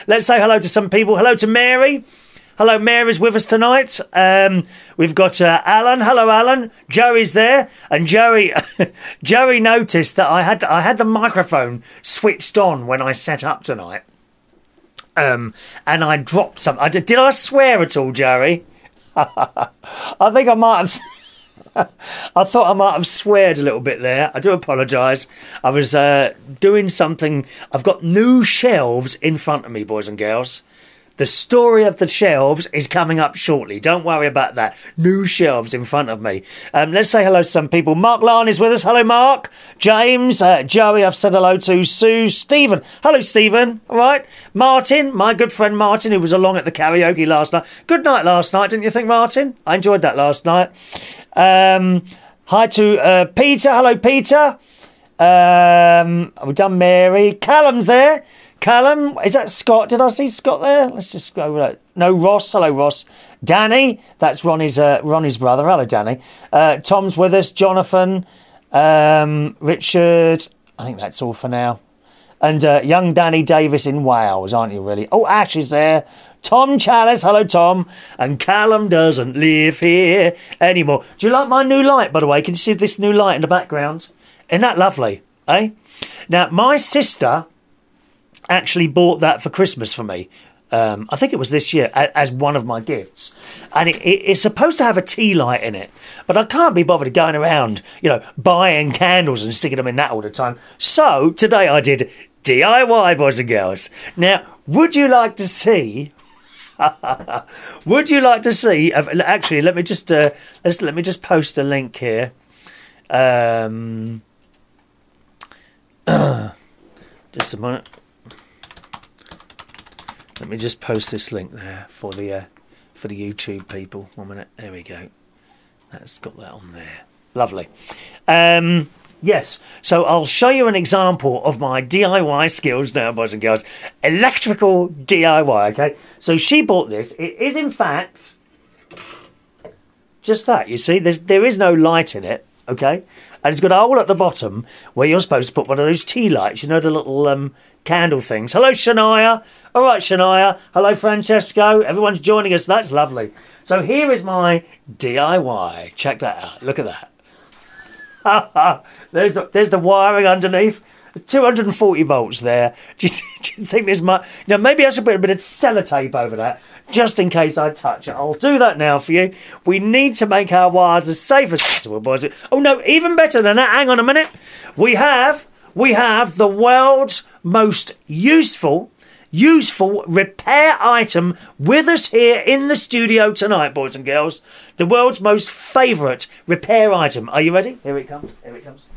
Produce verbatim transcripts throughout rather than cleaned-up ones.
let's say hello to some people. Hello to Mary. Hello, Mary's with us tonight. Um, we've got uh, Alan. Hello, Alan. Joey's there, and Joey, Joey noticed that I had I had the microphone switched on when I set up tonight, um, and I dropped some. I did, did I swear at all, Joey? I think I might have. I thought I might have sweared a little bit there. I do apologise. I was uh, doing something. I've got new shelves in front of me, boys and girls. The story of the shelves is coming up shortly. Don't worry about that. New shelves in front of me. Um, let's say hello to some people. Mark Larn is with us. Hello, Mark. James, uh, Joey, I've said hello to. Sue, Stephen. Hello, Stephen. All right. Martin, my good friend Martin, who was along at the karaoke last night. Good night last night, didn't you think, Martin? I enjoyed that last night. Um, hi to uh, Peter. Hello, Peter. Um, we've done Mary. Callum's there. Callum, is that Scott? Did I see Scott there? Let's just go with that. No, Ross. Hello, Ross. Danny, that's Ronnie's uh, Ronnie's brother. Hello, Danny. Uh, Tom's with us. Jonathan, um, Richard. I think that's all for now. And uh, young Danny Davis in Wales, aren't you really? Oh, Ash is there. Tom Chalice. Hello, Tom. And Callum doesn't live here anymore. Do you like my new light, by the way? Can you see this new light in the background? Isn't that lovely, eh? Now, my sister actually bought that for Christmas for me. Um, I think it was this year as one of my gifts. And it, it, it's supposed to have a tea light in it. But I can't be bothered going around, you know, buying candles and sticking them in that all the time. So today I did D I Y, boys and girls. Now, would you like to see... would you like to see... Actually, let me just uh, let's, let me just post a link here. Um, just a minute. Let me just post this link there for the uh, for the YouTube people. One minute. There we go. That's got that on there. Lovely. Um, yes. So I'll show you an example of my D I Y skills now, boys and girls. Electrical D I Y. Okay. So she bought this. It is in fact just that. You see, there's there is no light in it. Okay. And it's got a hole at the bottom where you're supposed to put one of those tea lights. You know, the little um, candle things. Hello, Shania. All right, Shania. Hello, Francesco. Everyone's joining us. That's lovely. So here is my D I Y. Check that out. Look at that. there's, the, there's the wiring underneath. two hundred forty volts there. Do you, do you think this might... You know, maybe I should put a bit of sellotape over that, just in case I touch it. I'll do that now for you. We need to make our wires as safe as possible, boys. Oh, no, even better than that. Hang on a minute. We have, we have the world's most useful, useful repair item with us here in the studio tonight, boys and girls. The world's most favourite repair item. Are you ready? Here it comes. Here it comes.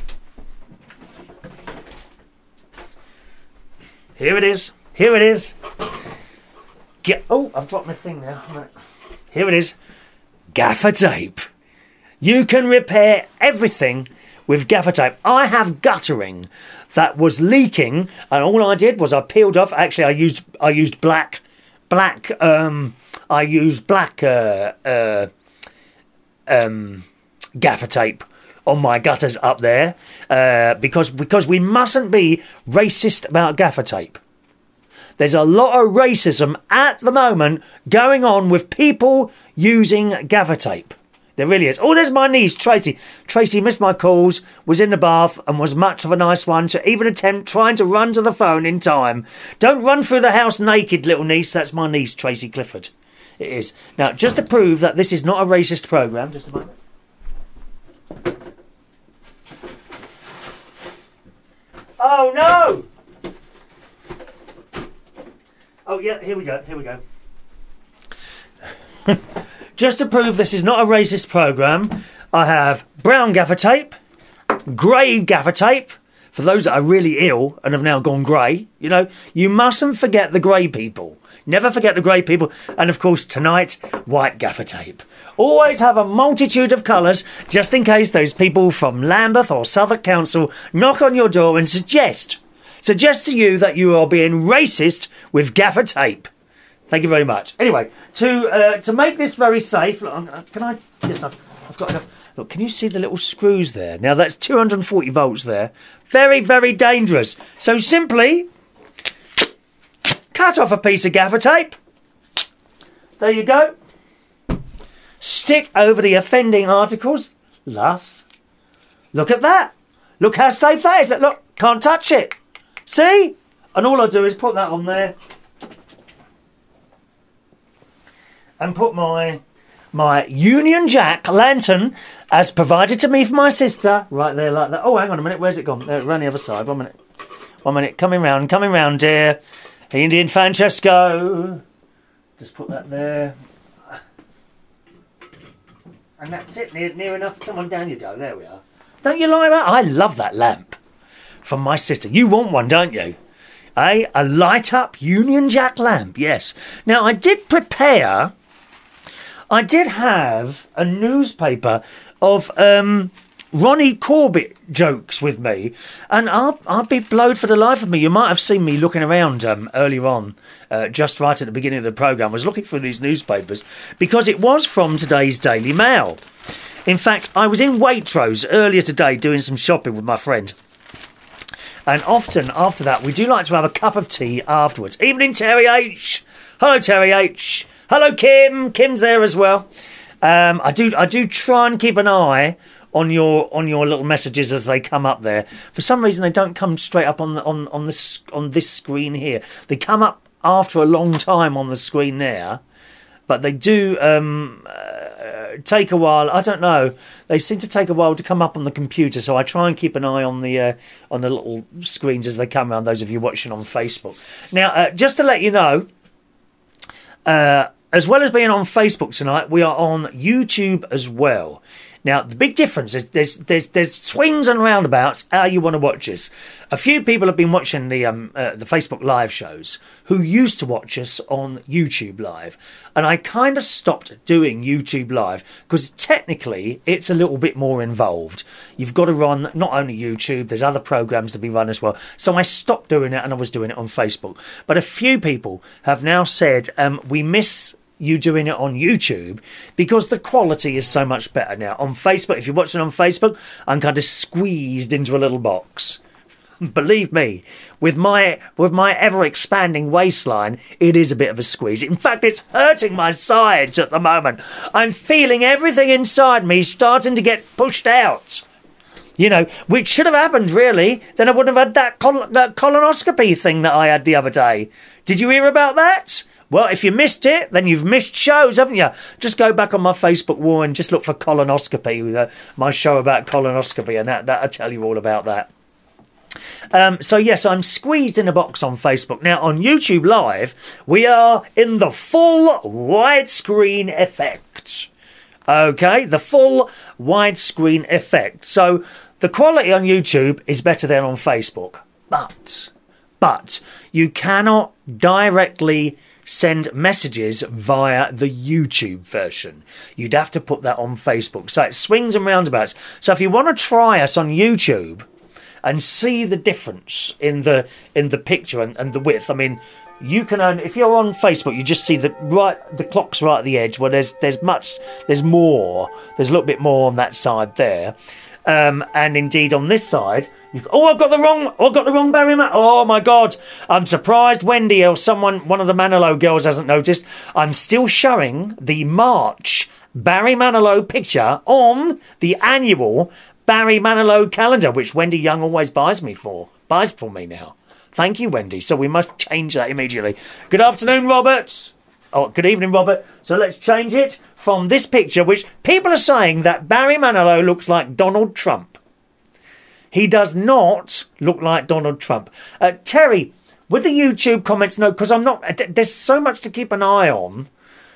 Here it is. Here it is. Get, oh, I've dropped my thing now. Here it is. Gaffer tape. You can repair everything with gaffer tape. I have guttering that was leaking, and all I did was I peeled off. Actually, I used I used black, black. Um, I used black uh, uh, um, gaffer tape on my gutters up there uh, because because we mustn't be racist about gaffer tape. There's a lot of racism at the moment going on with people using gaffer tape. There really is. Oh, there's my niece, Tracy. Tracy missed my calls, was in the bath, and was much of a nice one to even attempt trying to run to the phone in time. Don't run through the house naked, little niece. That's my niece, Tracy Clifford. It is. Now, just to prove that this is not a racist programme, just a moment. Oh, no! Oh, yeah, here we go, here we go. Just to prove this is not a racist programme, I have brown gaffer tape, grey gaffer tape, for those that are really ill and have now gone grey. You know, you mustn't forget the grey people. Never forget the grey people. And, of course, tonight, white gaffer tape. Always have a multitude of colours, just in case those people from Lambeth or Southwark Council knock on your door and suggest... suggest to you that you are being racist with gaffer tape. Thank you very much. Anyway, to uh, to make this very safe, look, can I? Yes, I've, I've got enough. Look, can you see the little screws there? Now that's two hundred forty volts there. Very, very dangerous. So simply cut off a piece of gaffer tape. There you go. Stick over the offending articles. Thus, look at that. Look how safe that is. Look, can't touch it. See? And all I do is put that on there. And put my my Union Jack lantern, as provided to me from my sister, right there like that. Oh, hang on a minute. Where's it gone? There, around the other side. One minute. One minute. Coming round. Coming round, dear. Indian Francesco. Just put that there. And that's it. Near, near enough. Come on, down you go. There we are. Don't you like that? I love that lamp from my sister. You want one, don't you? Eh? A light-up Union Jack lamp. Yes. Now, I did prepare... I did have a newspaper of um, Ronnie Corbett jokes with me, and I'll, I'll be blowed for the life of me. You might have seen me looking around um, earlier on, uh, just right at the beginning of the programme. I was looking through these newspapers because it was from today's Daily Mail. In fact, I was in Waitrose earlier today doing some shopping with my friend. And often after that, we do like to have a cup of tea afterwards. Evening, Terry H. Hello, Terry H. Hello, Kim. Kim's there as well. Um, I do I do try and keep an eye on your on your little messages as they come up there. For some reason, they don't come straight up on the, on on this on this screen here. They come up after a long time on the screen there, but they do um, uh, take a while. I don't know. They seem to take a while to come up on the computer, so I try and keep an eye on the uh, on the little screens as they come around. Those of you watching on Facebook. Now, uh, just to let you know. Uh, as well as being on Facebook tonight, we are on YouTube as well. Now, the big difference is there's there's there's swings and roundabouts how you want to watch us. A few people have been watching the um uh, the Facebook live shows who used to watch us on YouTube Live, and I kind of stopped doing YouTube Live because technically it's a little bit more involved. You've got to run not only YouTube, there's other programs to be run as well. So I stopped doing it and I was doing it on Facebook. But a few people have now said um we miss you doing it on YouTube because the quality is so much better now. On Facebook, if you're watching on Facebook, I'm kind of squeezed into a little box. Believe me, with my with my ever-expanding waistline, it is a bit of a squeeze. In fact, it's hurting my sides at the moment. I'm feeling everything inside me starting to get pushed out. You know, which should have happened, really. Then I wouldn't have had that, col that colonoscopy thing that I had the other day. Did you hear about that? Well, if you missed it, then you've missed shows, haven't you? Just go back on my Facebook wall and just look for colonoscopy, uh, my show about colonoscopy, and that, that'll tell you all about that. Um, so, yes, I'm squeezed in a box on Facebook. Now, on YouTube Live, we are in the full widescreen effect. Okay, the full widescreen effect. So, the quality on YouTube is better than on Facebook. But, but, you cannot directly send messages via the YouTube version. You'd have to put that on Facebook. So it swings and roundabouts. So if you want to try us on YouTube and see the difference in the in the picture and, and the width, I mean, you can only, if you're on Facebook, you just see the right the clock's right at the edge. Well, there's there's much there's more. There's a little bit more on that side there. Um, and indeed on this side, you, oh, I've got the wrong, oh, I've got the wrong Barry Man. Oh my God, I'm surprised Wendy or someone, one of the Manilow girls hasn't noticed. I'm still showing the March Barry Manilow picture on the annual Barry Manilow calendar, which Wendy Young always buys me for, buys for me now. Thank you, Wendy. So we must change that immediately. Good afternoon, Robert. Oh, good evening, Robert. So let's change it from this picture, which people are saying that Barry Manilow looks like Donald Trump. He does not look like Donald Trump. Uh, Terry, with the YouTube comments, no, because I'm not... There's so much to keep an eye on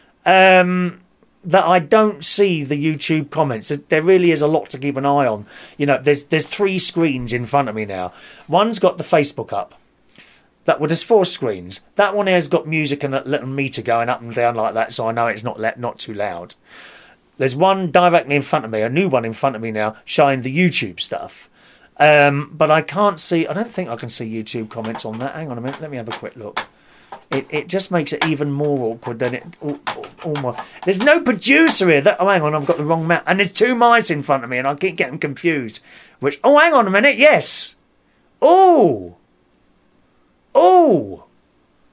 um, that I don't see the YouTube comments. There really is a lot to keep an eye on. You know, there's there's three screens in front of me now. One's got the Facebook up. That well, there's four screens. That one has got music and a little meter going up and down like that, so I know it's not let, not too loud. There's one directly in front of me, a new one in front of me now, showing the YouTube stuff. Um, but I can't see, I don't think I can see YouTube comments on that. Hang on a minute, let me have a quick look. It it just makes it even more awkward than it... Oh, oh, oh my, there's no producer here. That, oh, hang on, I've got the wrong mouse. And there's two mice in front of me and I keep getting confused. Which, oh, hang on a minute, yes. Oh! Oh!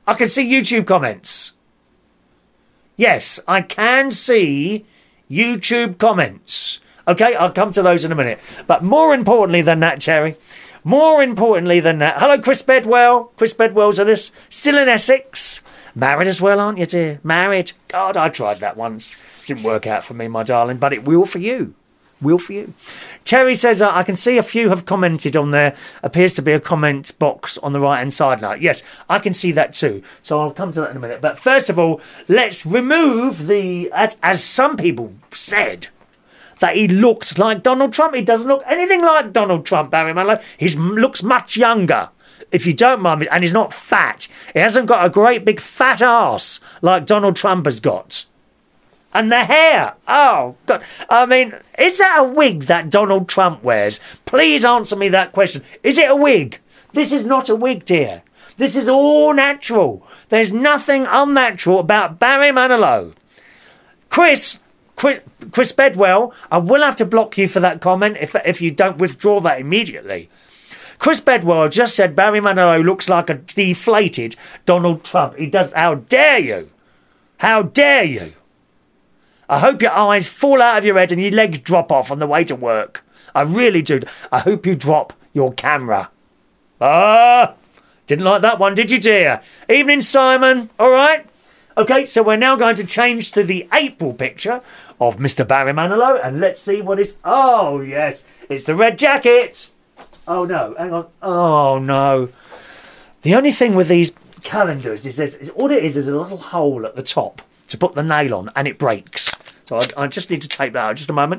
I can see YouTube comments. Yes, I can see YouTube comments. Okay, I'll come to those in a minute. But more importantly than that, Terry, more importantly than that, hello, Chris Bedwell. Chris Bedwell's at us. Still in Essex. Married as well, aren't you, dear? Married. God, I tried that once. Didn't work out for me, my darling, but it will for you. Will for you. Terry says, uh, I can see a few have commented on there. Appears to be a comment box on the right-hand side now. Yes, I can see that too. So I'll come to that in a minute. But first of all, let's remove the, as, as some people said, that he looked like Donald Trump. He doesn't look anything like Donald Trump, Barry Manilow. He looks much younger, if you don't mind me. And he's not fat. He hasn't got a great big fat arse like Donald Trump has got. And the hair. Oh, God. I mean, is that a wig that Donald Trump wears? Please answer me that question. Is it a wig? This is not a wig, dear. This is all natural. There's nothing unnatural about Barry Manilow. Chris, Chris, Chris Bedwell, I will have to block you for that comment if, if you don't withdraw that immediately. Chris Bedwell just said Barry Manilow looks like a deflated Donald Trump. He does. How dare you? How dare you? I hope your eyes fall out of your head and your legs drop off on the way to work. I really do. I hope you drop your camera. Ah, didn't like that one, did you, dear? Evening, Simon. All right. Okay, so we're now going to change to the April picture of Mister Barry Manilow, and let's see what is... Oh, yes, it's the red jacket. Oh, no, hang on. Oh, no. The only thing with these calendars is, this, is all it is is a little hole at the top to put the nail on, and it breaks. So I, I just need to tape that out. Just a moment.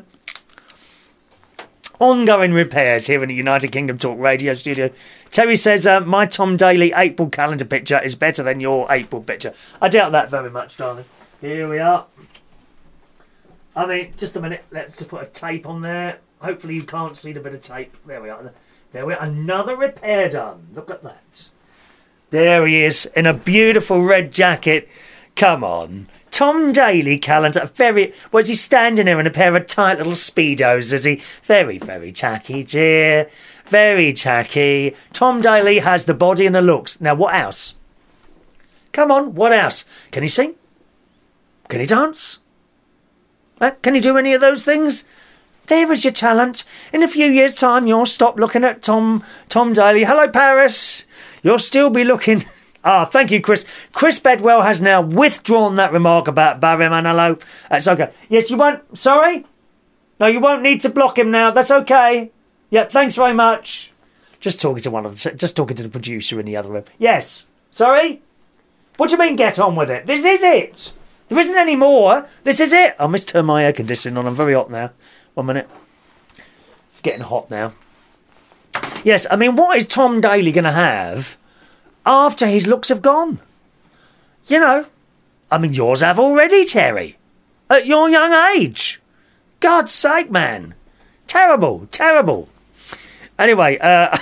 Ongoing repairs here in the United Kingdom Talk Radio studio. Terry says, uh, my Tom Daly April calendar picture is better than your April picture. I doubt that very much, darling. Here we are. I mean, just a minute. Let's just put a tape on there. Hopefully you can't see the bit of tape. There we are. There we are. Another repair done. Look at that. There he is in a beautiful red jacket. Come on. Tom Daly calendar. Very... Was he standing there in a pair of tight little Speedos, is he? Very, very tacky, dear. Very tacky. Tom Daly has the body and the looks. Now, what else? Come on, what else? Can he sing? Can he dance? Uh, can he do any of those things? There is your talent. In a few years' time, you'll stop looking at Tom Tom Daly. Hello, Paris. You'll still be looking... Ah, thank you, Chris. Chris Bedwell has now withdrawn that remark about Barry Manilow. That's okay. Yes, you won't... Sorry? No, you won't need to block him now. That's okay. Yep, thanks very much. Just talking to one of the... Just talking to the producer in the other room. Yes. Sorry? What do you mean, get on with it? This is it. There isn't any more. This is it. I must turn my air conditioning on. I'm very hot now. One minute. It's getting hot now. Yes, I mean, what is Tom Daly going to have after his looks have gone? You know, I mean, yours have already, Terry. At your young age. God's sake, man. Terrible, terrible. Anyway, uh...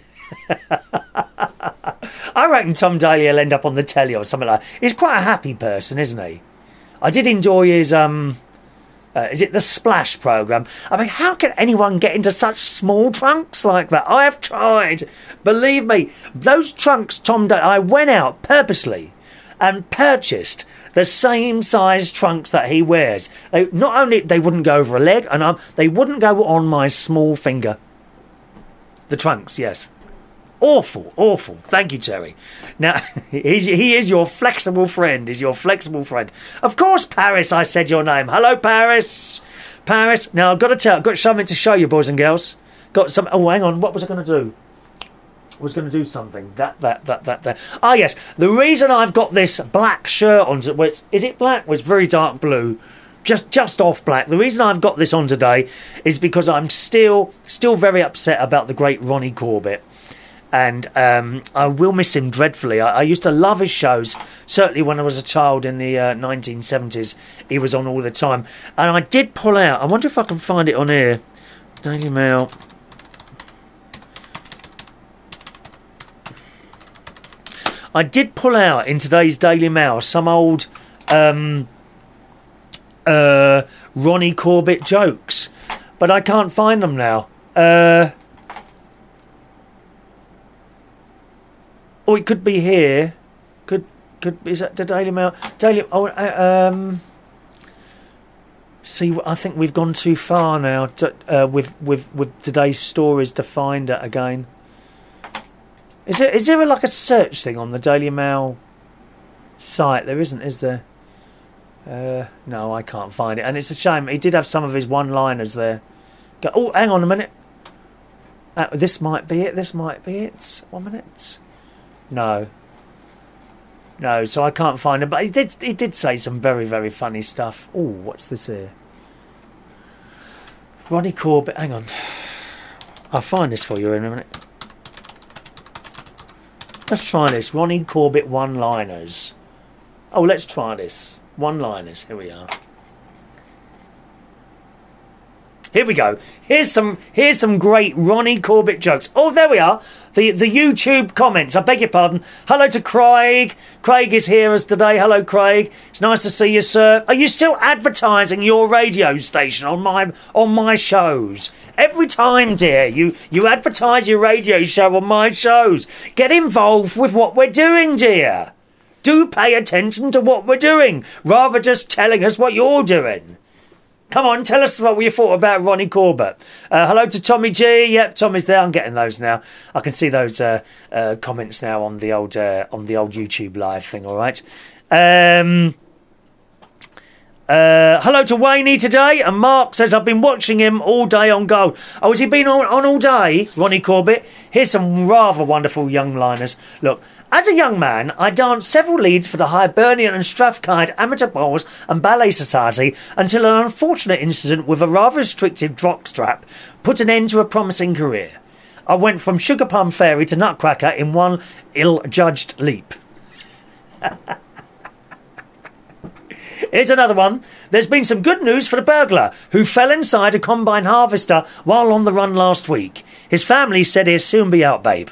I reckon Tom Daly will end up on the telly or something like that. He's quite a happy person, isn't he? I did enjoy his, um... Uh, is it the Splash programme? I mean, how can anyone get into such small trunks like that? I have tried. Believe me, those trunks, Tom Daly, I went out purposely and purchased the same size trunks that he wears. They, not only they wouldn't go over a leg, and um, they wouldn't go on my small finger. The trunks, yes. Awful, awful. Thank you, Terry. Now, he's, he is your flexible friend. He's your flexible friend. Of course, Paris, I said your name. Hello, Paris. Paris. Now, I've got to tell, I've got something to show you, boys and girls. Got some... Oh, hang on. What was I going to do? I was going to do something. That, that, that, that, that. Ah, yes. The reason I've got this black shirt on... Was, is it black? Well, it's very dark blue. Just just off black. The reason I've got this on today is because I'm still still very upset about the great Ronnie Corbett. And um, I will miss him dreadfully. I, I used to love his shows. Certainly when I was a child in the uh, nineteen seventies, he was on all the time. And I did pull out. I wonder if I can find it on here. Daily Mail. I did pull out in today's Daily Mail some old um, uh, Ronnie Corbett jokes. But I can't find them now. Uh... Oh, it could be here. Could Could is that the Daily Mail? Daily. Oh, uh, um. See, I think we've gone too far now to, uh, with with with today's stories to find it again. Is there is there a, like a search thing on the Daily Mail site? There isn't, is there? Uh, no, I can't find it, and it's a shame. He did have some of his one-liners there. Go, oh, hang on a minute. Uh, this might be it. This might be it. One minute. No. No, so I can't find it. But he did. He did say some very, very funny stuff. Oh, what's this here? Ronnie Corbett. Hang on. I'll find this for you in a minute. Let's try this. Ronnie Corbett one-liners. Oh, let's try this. One-liners. Here we are. Here we go. Here's some here's some great Ronnie Corbett jokes. Oh, there we are. The the YouTube comments. I beg your pardon. Hello to Craig. Craig is here as today. Hello, Craig. It's nice to see you, sir. Are you still advertising your radio station on my on my shows? Every time, dear, you, you advertise your radio show on my shows. Get involved with what we're doing, dear. Do pay attention to what we're doing, rather just telling us what you're doing. Come on, tell us what you thought about Ronnie Corbett. Uh, hello to Tommy G. Yep, Tommy's there. I'm getting those now. I can see those uh, uh, comments now on the old uh, on the old YouTube live thing. All right. Um, uh, hello to Wayne today. And Mark says I've been watching him all day on Gold. Oh, has he been on, on all day, Ronnie Corbett? Here's some rather wonderful young liners. Look. As a young man, I danced several leads for the Hibernian and Strathclyde Amateur Bowls and Ballet Society until an unfortunate incident with a rather restrictive jockstrap put an end to a promising career. I went from Sugar Plum Fairy to Nutcracker in one ill-judged leap. Here's another one. There's been some good news for the burglar who fell inside a combine harvester while on the run last week. His family said he'll soon be out, babe.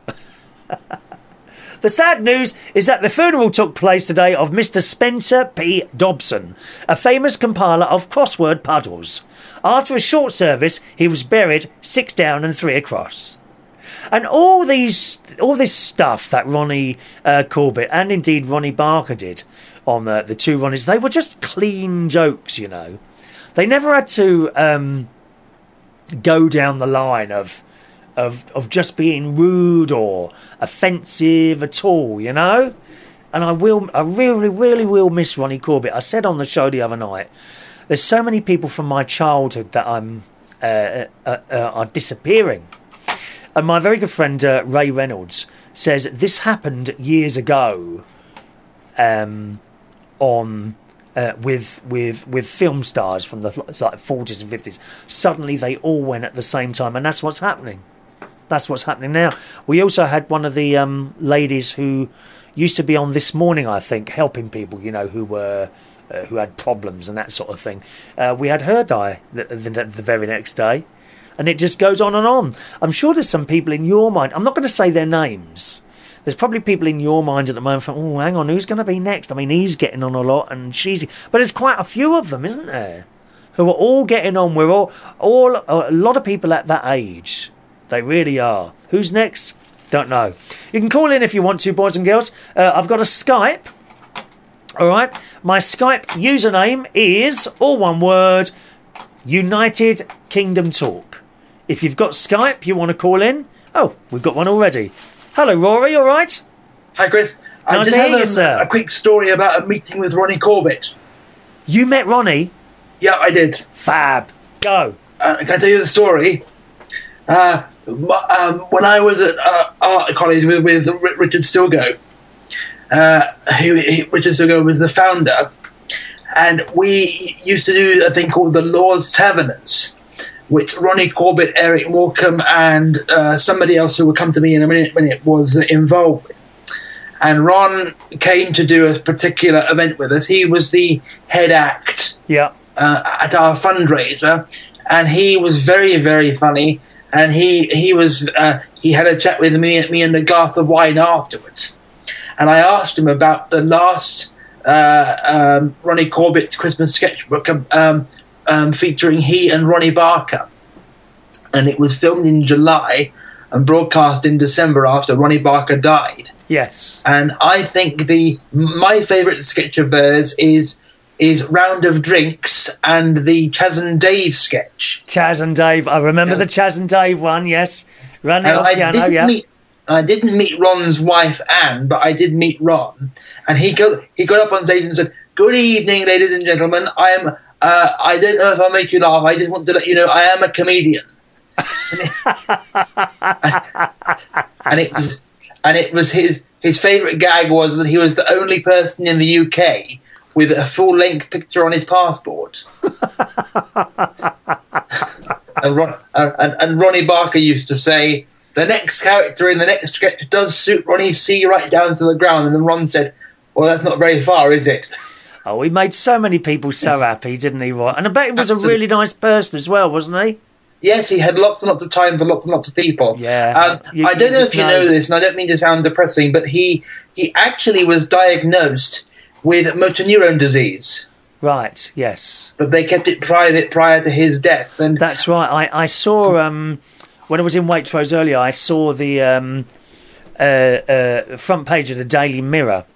The sad news is that the funeral took place today of Mister Spencer P. Dobson, a famous compiler of crossword puzzles. After a short service, he was buried six down and three across. And all these, all this stuff that Ronnie uh, Corbett and indeed Ronnie Barker did on the, the two Ronnies, they were just clean jokes, you know. They never had to um, go down the line of Of, of just being rude or offensive at all, you know? And I will, I really, really will miss Ronnie Corbett. I said on the show the other night, there's so many people from my childhood that I'm uh, uh, uh, are disappearing. And my very good friend uh, Ray Reynolds says this happened years ago um, on... Uh, with with with film stars from the like forties and fifties. Suddenly they all went at the same time, and that's what's happening. That's what's happening now. We also had one of the um, ladies who used to be on This Morning, I think, helping people, you know, who were uh, who had problems and that sort of thing. Uh, we had her die the, the, the very next day, and it just goes on and on. I'm sure there's some people in your mind. I'm not going to say their names. There's probably people in your mind at the moment from, oh, hang on, who's going to be next? I mean, he's getting on a lot and she's... But there's quite a few of them, isn't there? Who are all getting on. We're all... all a lot of people at that age. They really are. Who's next? Don't know. You can call in if you want to, boys and girls. Uh, I've got a Skype. All right. My Skype username is, all one word, United Kingdom Talk. If you've got Skype, you want to call in. Oh, we've got one already. Hello, Rory, all right? Hi, Chris. I Nice just to have hear you, a, sir. a quick story about a meeting with Ronnie Corbett. You met Ronnie? Yeah, I did. Fab. Go. Uh, can I tell you the story? Uh, m- um, when I was at uh, art college with, with R- Richard Stilgo, uh, he, he, Richard Stilgo was the founder, and we used to do a thing called the Lord's Taverners, which Ronnie Corbett, Eric Morecambe, and uh, somebody else who will come to me in a minute, minute was involved with. And Ron came to do a particular event with us. He was the head act Yeah. uh, at our fundraiser, and he was very, very funny. And he he was uh, he had a chat with me, me and a glass of wine afterwards. And I asked him about the last uh, um, Ronnie Corbett Christmas sketchbook um, um, featuring he and Ronnie Barker, and it was filmed in July and broadcast in December after Ronnie Barker died. Yes. And I think the my favourite sketch of theirs is is Round of Drinks and the Chaz and Dave sketch. Chaz and Dave. I remember yeah. the Chaz and Dave one, yes. Running and on I piano, didn't yeah. Meet, I didn't meet Ron's wife, Anne, but I did meet Ron. And he go, he got up on stage and said, "Good evening, ladies and gentlemen. I am, uh, I don't know if I'll make you laugh. I just want to let you know I am a comedian." and, it, and it was, and it was his, his favourite gag was that he was the only person in the U K with a full-length picture on his passport. and, Ron, and, and Ronnie Barker used to say, "The next character in the next sketch does suit Ronnie C right down to the ground." And then Ron said, "Well, that's not very far, is it?" Oh, he made so many people so yes. happy, didn't he, Ron? And I bet he was Absolutely. a really nice person as well, wasn't he? Yes, he had lots and lots of time for lots and lots of people. Yeah. Um, you, I don't know if you know. know this, and I don't mean to sound depressing, but he he actually was diagnosed with motor neuron disease. Right, yes. But they kept it private prior to his death. And that's right. I, I saw, um, when I was in Waitrose earlier, I saw the um, uh, uh, front page of the Daily Mirror,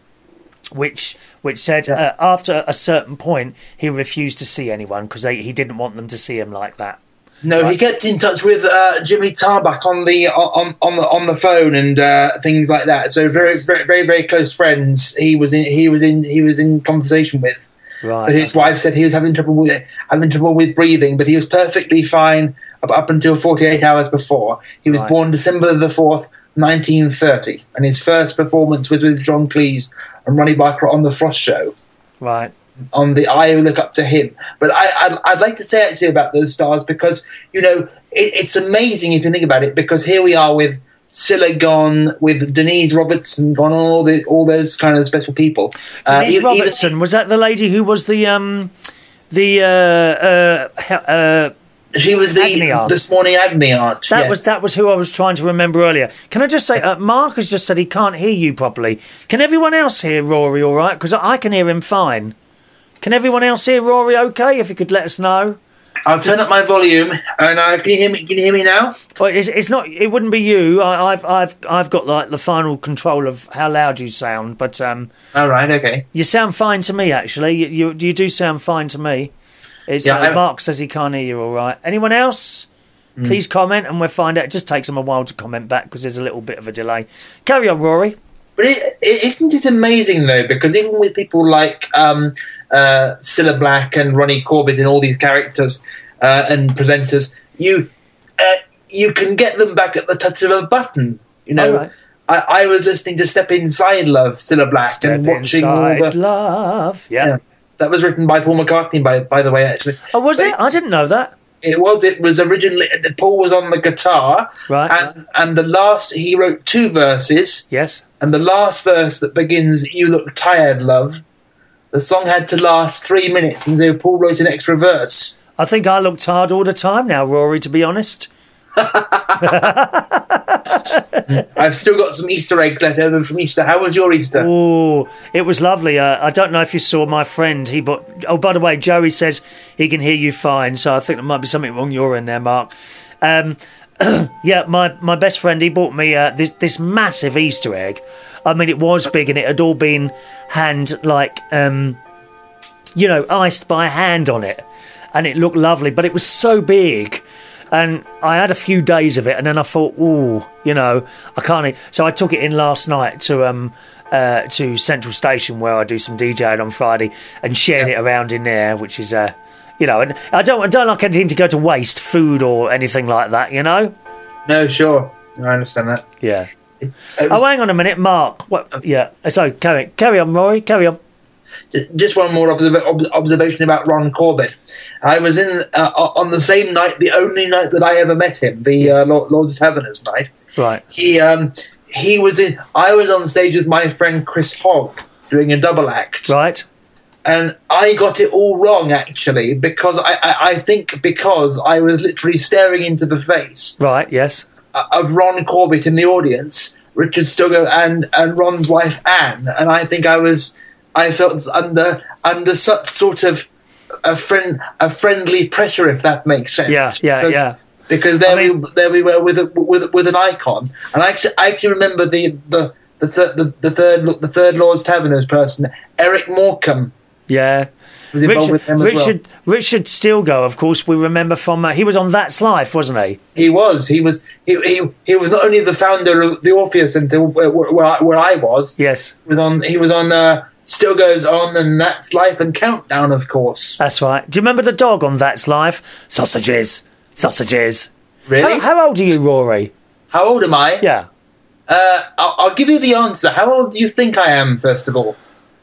which which said yeah. uh, after a certain point, he refused to see anyone because he didn't want them to see him like that. No, right. He kept in touch with uh, Jimmy Tarbuck on the on on the on the phone and uh, things like that. So very very very very close friends. He was in he was in he was in conversation with. Right. But his okay. wife said he was having trouble with having trouble with breathing, but he was perfectly fine up, up until forty-eight hours before. He was right. born December the fourth, nineteen thirty, and his first performance was with John Cleese and Ronnie Barker on the Frost Show. Right. On the I Look Up to Him. But I, I'd, I'd like to say actually about those stars because, you know, it, it's amazing if you think about it, because here we are with Cilla gone, with Denise Robertson gone, all the all those kind of special people. Denise uh, Robertson, even, was that the lady who was the um the uh uh, uh she was the Agni aunt. This morning Agni aunt. That yes. was that was who I was trying to remember earlier. Can I just say, uh, Mark has just said he can't hear you properly. Can everyone else hear Rory all right? Because I can hear him fine. Can everyone else hear Rory okay? If you could let us know. I'll turn up my volume, and uh, can you hear me? Can you hear me now? Well, it's, it's not. It wouldn't be you. I, I've I've I've got like the final control of how loud you sound. But um. All right. Okay. You sound fine to me, actually. You you, you do sound fine to me. It's, yeah, uh, Mark says he can't hear you all right. Anyone else? Mm. Please comment, and we'll find out. It just takes them a while to comment back because there's a little bit of a delay. Carry on, Rory. But it, it, isn't it amazing though? Because even with people like um, uh, Cilla Black and Ronnie Corbett and all these characters uh, and presenters, you uh, you can get them back at the touch of a button. You know, right. I, I was listening to "Step Inside Love," Cilla Black, Step and watching all the love. Yeah. yeah, that was written by Paul McCartney, by by the way. Actually, oh, was but it? I didn't know that. It was. It was originally Paul was on the guitar, right? And and the last he wrote two verses. Yes. And the last verse that begins, "You look tired, love," the song had to last three minutes, and so Paul wrote an extra verse. I think I look tired all the time now, Rory, to be honest. I've still got some Easter eggs left over from Easter. How was your Easter? Oh, it was lovely. Uh, I don't know if you saw my friend. He bought. Oh, by the way, Joey says he can hear you fine, so I think there might be something wrong your end there, Mark. Um, yeah, my, my best friend, he bought me uh, this this massive Easter egg. I mean, it was big, and it had all been hand, like, um, you know, iced by hand on it. And it looked lovely, but it was so big. And I had a few days of it, and then I thought, ooh, you know, I can't eat. So I took it in last night to um uh, to Central Station, where I do some DJing on Friday, and shared it around in there, which is... Uh, You know, and I don't, I don't like anything to go to waste, food or anything like that, you know? No, sure. I understand that. Yeah. It, it was, oh, hang on a minute, Mark. What? Yeah. So, carry, carry on, Rory. Carry on. Just, just one more observa- ob- observation about Ron Corbett. I was in uh, on the same night, the only night that I ever met him, the uh, Lord, Lord Taverners night. Right. He um he was in. I was on stage with my friend Chris Hogg doing a double act. Right. And I got it all wrong, actually, because I, I, I think because I was literally staring into the face, right? Yes, of Ron Corbett in the audience, Richard Sturgo, and, and Ron's wife Anne, and I think I was I felt under under such sort of a friend a friendly pressure, if that makes sense. Yeah, yeah, because, yeah. because there I mean, we there we were with a, with with an icon, and I actually I actually remember the the the third the, the third the third Lord's Taverners person, Eric Morecambe. Yeah. Was involved Richard, with them as Richard, well. Richard Stilgo, of course, we remember from uh, he was on That's Life, wasn't he? He was. He was. He he, he was not only the founder of the Orpheus Centre where, where, where, I, where I was. Yes. He was on. He was on. Uh, Still Goes On and That's Life and Countdown, of course. That's right. Do you remember the dog on That's Life? Sausages, sausages. Really? How, how old are you, Rory? How old am I? Yeah. Uh, I'll, I'll give you the answer. How old do you think I am? First of all,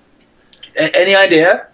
A- any idea?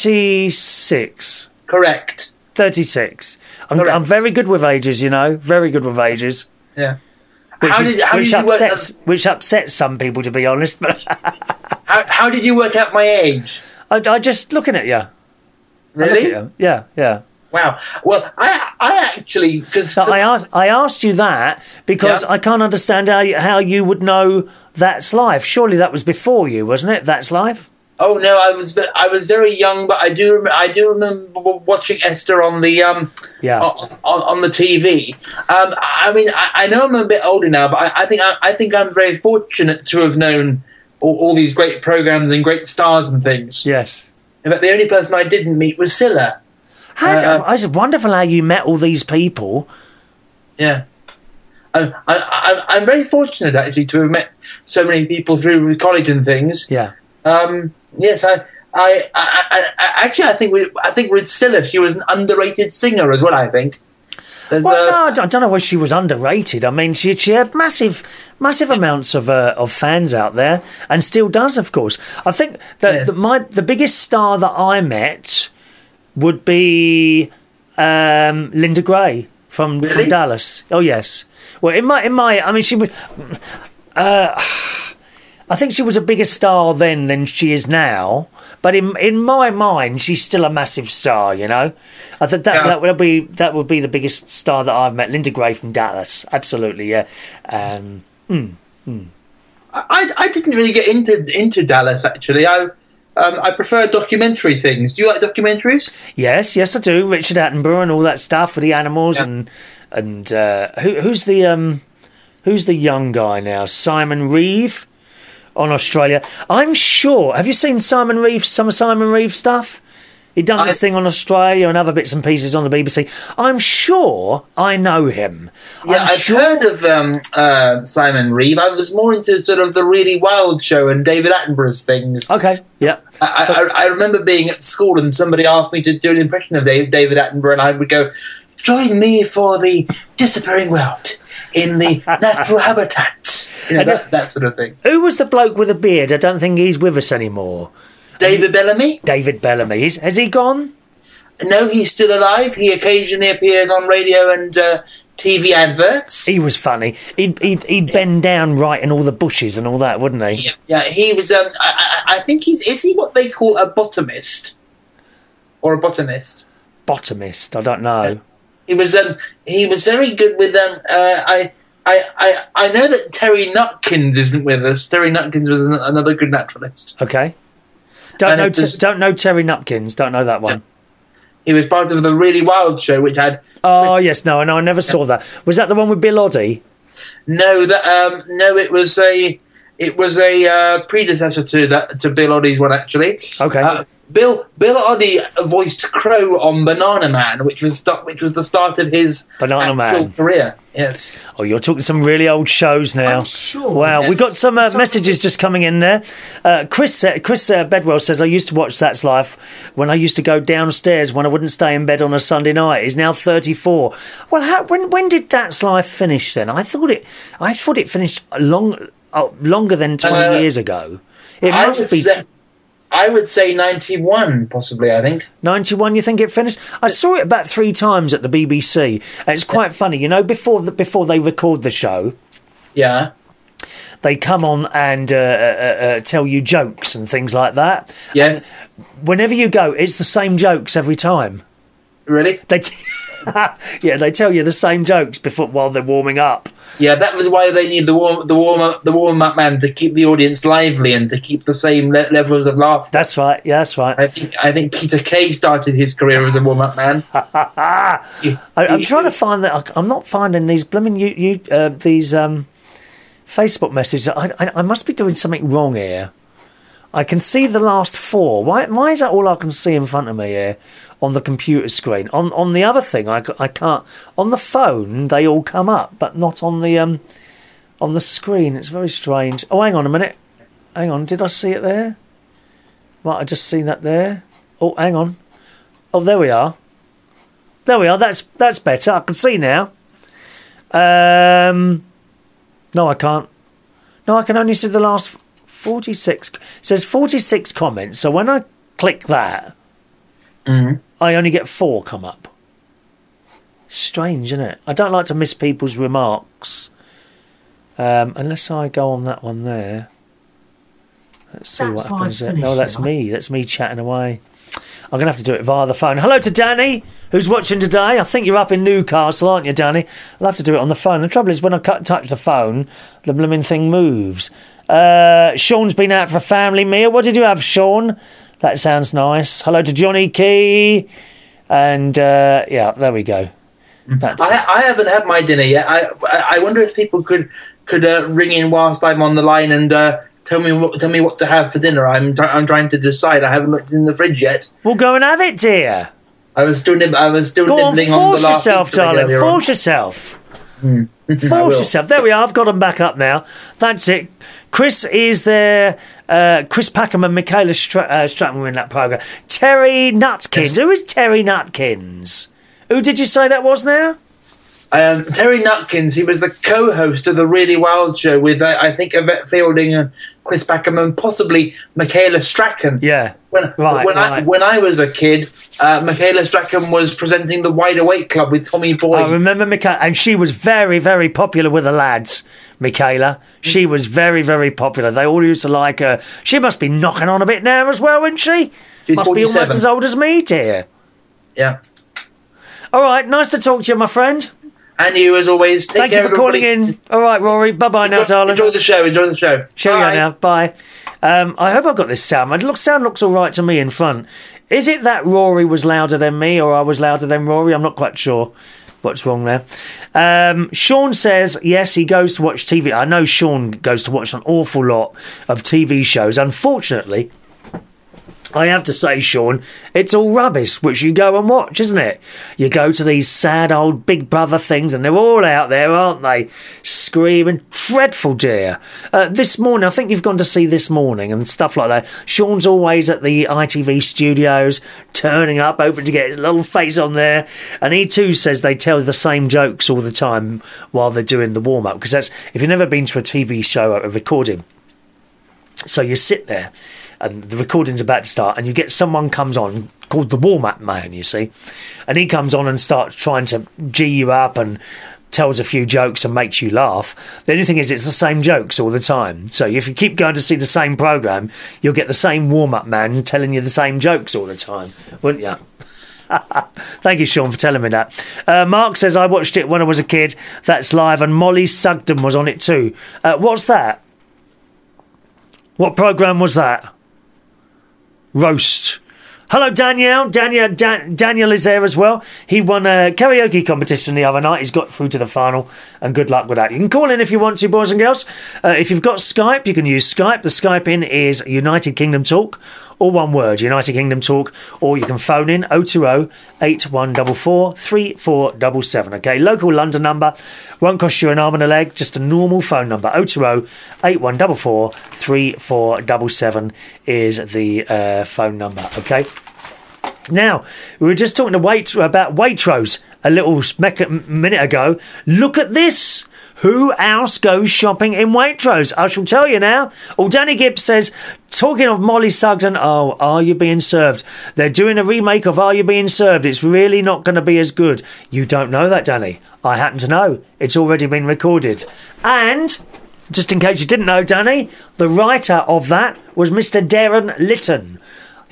Thirty-six. Correct. Thirty-six. I'm, Correct. I'm very good with ages, you know. Very good with ages. Yeah. Which, How is, did, how which did you work upsets out, which upsets some people, to be honest. But how, how did you work out my age? I, I just looking at you. I look at Really? you. Yeah, yeah. Wow. Well, I I actually because No, I asked I asked you that because Yeah. I can't understand how you, how you would know That's Life. Surely that was before you, wasn't it? That's Life. Oh no, I was ve- I was very young, but I do rem- I do remember watching Esther on the um Yeah. on, on, on the T V. Um, I mean, I, I know I'm a bit older now, but I, I think I, I think I'm very fortunate to have known all, all these great programs and great stars and things. Yes. In fact, the only person I didn't meet was Scylla. How, Uh, I- it's wonderful how you met all these people. Yeah. I, I, I, I'm very fortunate actually to have met so many people through college and things. Yeah. Um, yes, I, I, I, I, I actually I think with I think with Scylla she was an underrated singer as well. I think. There's, Well, uh, no, I don't- I don't know whether she was underrated. I mean, she she had massive, massive amounts of uh, of fans out there, and still does, of course. I think that Yes. the, my the biggest star that I met would be um, Linda Gray from, from Really? Dallas. Oh yes. Well, in my in my, I mean, she was. Uh, I think she was a bigger star then than she is now. But in in my mind, she's still a massive star. You know, I think that Yeah. that would be that would be the biggest star that I've met. Linda Gray from Dallas, absolutely, yeah. Um, I, I didn't really get into into Dallas actually. I um, I prefer documentary things. Do you like documentaries? yes, yes, I do. Richard Attenborough and all that stuff with the animals Yeah. and and uh, who who's the um who's the young guy now? Simon Reeve on Australia. I'm sure. Have you seen Simon Reeve? Some of Simon Reeve stuff. He done this I- thing on Australia and other bits and pieces on the B B C. I'm sure I know him. Yeah, I'm I've sure. heard of um, uh, Simon Reeve. I was more into sort of the Really Wild show and David Attenborough's things. Okay, yeah. I, I, I remember being at school and somebody asked me to do an impression of Dave, David Attenborough, and I would go, "Join me for the disappearing world in the natural habitat." You know, And, uh, that, that sort of thing. Who was the bloke with the beard? I don't think he's with us anymore. David Bellamy? David Bellamy. Is, has he gone? No, he's still alive. He occasionally appears on radio and uh, T V adverts. He was funny. He'd, he'd, he'd bend down right in all the bushes and all that, wouldn't he? Yeah, yeah, he was. Um, I, I, I think he's. Is he what they call a botanist or a botanist? Botanist. I don't know. He was. Um, he was very good with. Um, uh, I. I, I, I know that Terry Nutkins isn't with us. Terry Nutkins was an, another good naturalist. Okay. Don't And know. it was- T- don't know Terry Nupkins. Don't know that one. He was part of the Really Wild show, which had Oh yes, no, no, I never saw that. Was that the one with Bill Oddie? no that um no it was a it was a uh, predecessor to that to Bill Oddie's one actually. Okay. Uh, Bill Bill Oddie voiced Crow on Banana Man, which was st- which was the start of his Banana actual Man. career. Yes. Oh, you're talking some really old shows now. I'm sure. Wow, we got some uh, Something- messages just coming in there. Uh, Chris uh, Chris uh, Bedwell says, I used to watch That's Life when I used to go downstairs when I wouldn't stay in bed on a Sunday night. He's now thirty-four. Well, how, when when did That's Life finish then? I thought it I thought it finished long oh, longer than twenty Uh, years ago. It I must would be say, I would say ninety-one, possibly. I think. ninety-one. You think it finished? I saw it about three times at the B B C. And it's quite funny, you know. Before the, before they record the show, Yeah. they come on and uh, uh, uh, tell you jokes and things like that. Yes. Whenever you go, it's the same jokes every time. Really? They t- yeah, they tell you the same jokes before while they're warming up. Yeah, that was why they need the warm, the warm up, the warm up man to keep the audience lively and to keep the same le- levels of laughter. That's right. Yeah, that's right. I think I think Peter Kay started his career as a warm up man. I, I'm trying to find that. I'm not finding these blooming you, you uh, these um, Facebook messages. I, I I must be doing something wrong here. I can see the last four. Why why is that all I can see in front of me here on the computer screen? On on the other thing, I, I can't. On the phone, they all come up, but not on the um on the screen. It's very strange. Oh, hang on a minute. Hang on. Did I see it there? Right, I just seen that there. Oh, hang on. Oh, there we are. There we are. That's that's better. I can see now. Um, no, I can't. No, I can only see the last forty-six. It says forty-six comments. So when I click that, mm-hmm. I only get four come up. Strange, isn't it? I don't like to miss people's remarks. Um, unless I go on that one there. Let's see That's what happens there. finished, No, that's right? me. That's me chatting away. I'm going to have to do it via the phone. Hello to Danny, who's watching today. I think you're up in Newcastle, aren't you, Danny? I'll have to do it on the phone. The trouble is, when I cut, touch the phone, the blooming thing moves. Uh, Sean's been out for a family meal. What did you have, Sean? That sounds nice. Hello to Johnny Key. And, uh, yeah, there we go. That's I, I haven't had my dinner yet. I I wonder if people could could uh, ring in whilst I'm on the line and uh, tell me what tell me what to have for dinner. I'm try- I'm trying to decide. I haven't looked in the fridge yet. Well, go and have it, dear. I was still nib- I was still Go on, nibbling on, force the last yourself, pizza darling. earlier Force on. yourself. Mm. I Force will. yourself. There we are. I've got them back up now. That's it. Chris is there. Uh, Chris Packham and Michaela Stra- uh, Stratton were in that programme. Terry Nutkins. Yes. Who is Terry Nutkins? Who did you say that was now? Um, Terry Nutkins, he was the co-host of the Really Wild Show with, uh, I think, Yvette Fielding and Chris Packham and possibly Michaela Strachan. Yeah, When, right, when, I, right. when I was a kid, uh, Michaela Strachan was presenting the Wide Awake Club with Tommy Boyd. I remember Michaela, and she was very, very popular with the lads, Michaela. She was very, very popular. They all used to like her. She must be knocking on a bit now as well, isn't she? She's must be almost forty-seven. as old as me, dear. Yeah. All right, nice to talk to you, my friend. And you, as always, take Thank you care, for calling everybody. in. All right, Rory. Bye-bye now, Enjoy, darling. enjoy the show. Enjoy the show. Cheerio Bye. now. Bye. Um, I hope I've got this sound. My look, sound looks all right to me in front. Is it that Rory was louder than me or I was louder than Rory? I'm not quite sure what's wrong there. Um, Sean says, yes, he goes to watch T V. I know Sean goes to watch an awful lot of T V shows. Unfortunately, I have to say, Sean, it's all rubbish, which you go and watch, isn't it? You go to these sad old Big Brother things, and they're all out there, aren't they? Screaming, dreadful, dear. Uh, this morning, I think you've gone to see This Morning and stuff like that. Sean's always at the I T V studios, turning up, hoping to get his little face on there. And he too says they tell the same jokes all the time while they're doing the warm-up. Because that's, if you've never been to a T V show, a recording, so you sit there, and the recording's about to start, and you get someone comes on called the warm-up man, you see, and he comes on and starts trying to G you up and tells a few jokes and makes you laugh. The only thing is, it's the same jokes all the time. So if you keep going to see the same programme, you'll get the same warm-up man telling you the same jokes all the time, wouldn't you? Thank you, Sean, for telling me that. Uh, Mark says, I watched it when I was a kid. That's live, and Molly Sugden was on it too. Uh, what's that? What programme was that? Roast. Hello, Danielle. Daniel, Dan, Daniel is there as well. He won a karaoke competition the other night. He's got through to the final, and good luck with that. You can call in if you want to, boys and girls. Uh, if you've got Skype, you can use Skype. The Skype in is United Kingdom Talk, all one word, United Kingdom Talk, or you can phone in oh two oh, eight one four four, three four seven seven. Okay, local London number, won't cost you an arm and a leg, just a normal phone number. oh two oh, eight one four four, three four seven seven is the uh, phone number, okay? Now, we were just talking to Wait- about Waitrose a little smek- minute ago. Look at this. Who else goes shopping in Waitrose? I shall tell you now. Oh, Danny Gibbs says, talking of Molly Sugden, oh, Are You Being Served? They're doing a remake of Are You Being Served? It's really not going to be as good. You don't know that, Danny. I happen to know. It's already been recorded. And, just in case you didn't know, Danny, the writer of that was Mister Darren Litton.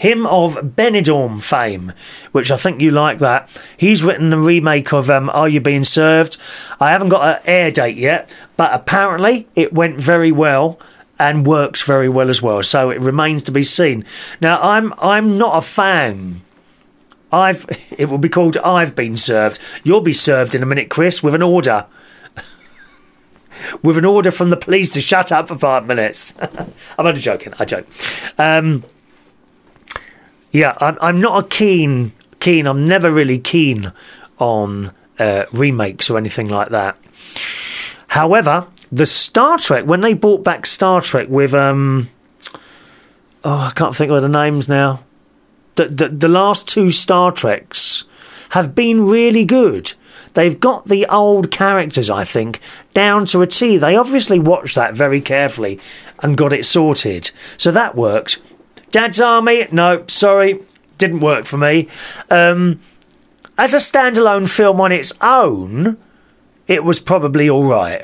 him of Benidorm fame, which I think you like that. He's written the remake of um, Are You Being Served? I haven't got an air date yet, but apparently it went very well and works very well as well. So it remains to be seen. Now, I'm I'm not a fan. I've it will be called I've Been Served. You'll be served in a minute, Chris, with an order. With an order from the police to shut up for five minutes. I'm only joking. I joke. Um, yeah, I'm, I'm not a keen, keen. I'm never really keen on uh, remakes or anything like that. However, the Star Trek, when they brought back Star Trek with, um, oh, I can't think of the names now. The, the, the last two Star Treks have been really good. They've got the old characters, I think, down to a T. They obviously watched that very carefully and got it sorted. So that worked. Dad's Army, no, sorry, didn't work for me. Um, as a standalone film on its own, it was probably all right.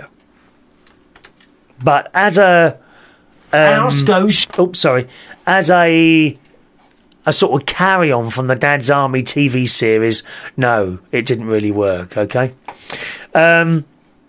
But as a... Um, House goes... Oh, sorry. As a... a sort of carry-on from the Dad's Army T V series, no, it didn't really work, okay? Um,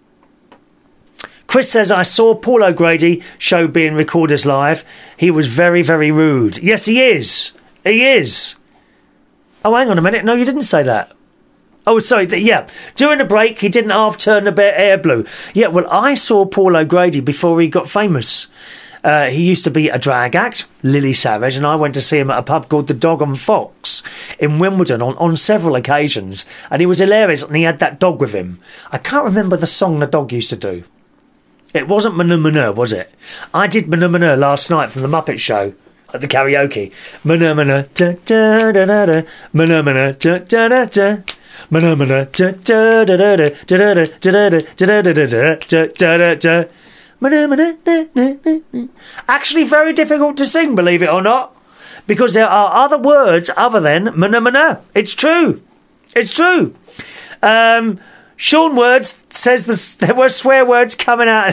Chris says, I saw Paul O'Grady show being recorded live. He was very, very rude. Yes, he is. He is. Oh, hang on a minute. No, you didn't say that. Oh, sorry. Yeah. During the break, he didn't half turn the bit air blue. Yeah, well, I saw Paul O'Grady before he got famous. Uh, he used to be a drag act, Lily Savage, and I went to see him at a pub called the Dog and Fox in Wimbledon on, on several occasions, and he was hilarious, and he had that dog with him. I can't remember the song the dog used to do. It wasn't Manu Manu, was it? I did Manu Manu last night from the Muppet Show at the karaoke. Manu Manu, da da da da da, Manu Manu, da da da da. Manu Manu, da da da da da da da da da da da da da da da. Actually very difficult to sing, believe it or not, because there are other words other than mana mana. It's true. It's true. Um, Sean Words says this, there were swear words coming out.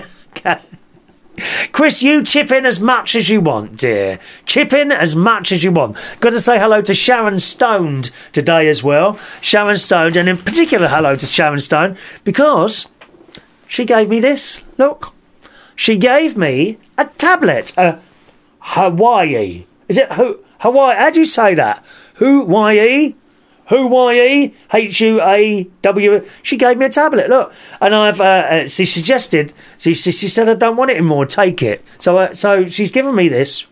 Chris, you chip in as much as you want, dear. Chip in as much as you want. Got to say hello to Sharon Stoned today as well. Sharon Stoned, and in particular hello to Sharon Stone, because she gave me this. Look. She gave me a tablet, a Hawaii. Is it Hu- Hawaii? How do you say that? Hawaii? Hawaii? H U A W. She gave me a tablet, look. And I've, uh, uh, she suggested, she, she, she said, I don't want it anymore, take it. So uh, so she's given me this.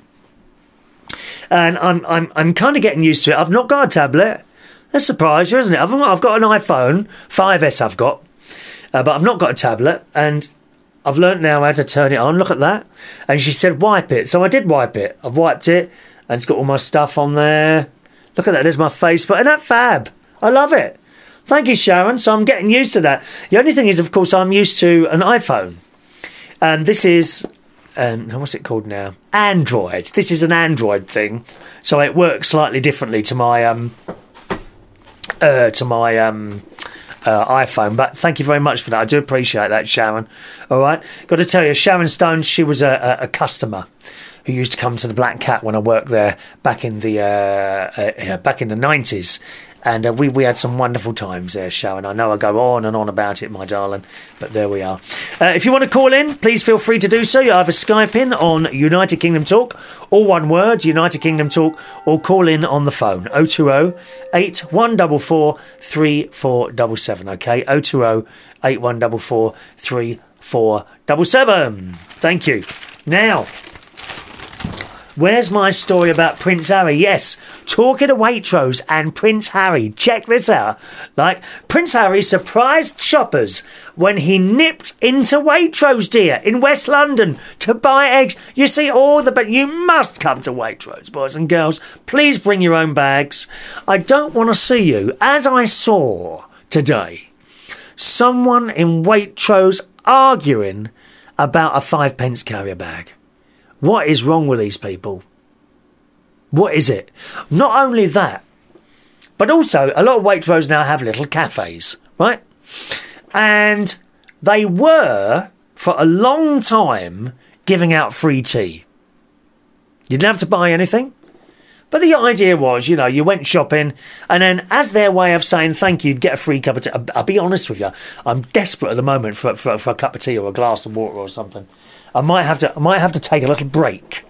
And I'm I'm I'm kind of getting used to it. I've not got a tablet. That's a surprise, isn't it? I've, I've got an iPhone, five S I've got. Uh, but I've not got a tablet. And I've learnt now how to turn it on. Look at that. And she said, wipe it. So I did wipe it. I've wiped it. And it's got all my stuff on there. Look at that. There's my Facebook. And that fab. I love it. Thank you, Sharon. So I'm getting used to that. The only thing is, of course, I'm used to an iPhone. And this is... Um, what's it called now? Android. This is an Android thing. So it works slightly differently to my... Um, uh, to my... Um, Uh, iPhone, but thank you very much for that. I do appreciate that, Sharon. All right, got to tell you, Sharon Stone, she was a, a, a customer who used to come to the Black Cat when I worked there back in the uh, uh, back in the nineties, and uh, we we had some wonderful times there, Sharon. I know I go on and on about it, my darling, but there we are. Uh, if you want to call in, please feel free to do so. You either Skype in on United Kingdom Talk, all one word, United Kingdom Talk, or call in on the phone oh two oh, eight one four four, three four seven seven. Okay, oh two oh, eight one four four, three four seven seven. Thank you. Now, where's my story about Prince Harry? Yes, talking to Waitrose and Prince Harry. Check this out. Like, Prince Harry surprised shoppers when he nipped into Waitrose, dear, in West London to buy eggs. You see, all the... But you must come to Waitrose, boys and girls. Please bring your own bags. I don't want to see you, as I saw today, someone in Waitrose arguing about a five pence carrier bag. What is wrong with these people? What is it? Not only that, but also a lot of Waitrose now have little cafes, right? And they were, for a long time, giving out free tea. You didn't have to buy anything, But the idea was, you know, you went shopping, and then as their way of saying thank you, you'd get a free cup of tea. I'll, I'll be honest with you, I'm desperate at the moment for, for for a cup of tea or a glass of water or something. I might have to I might have to take a little break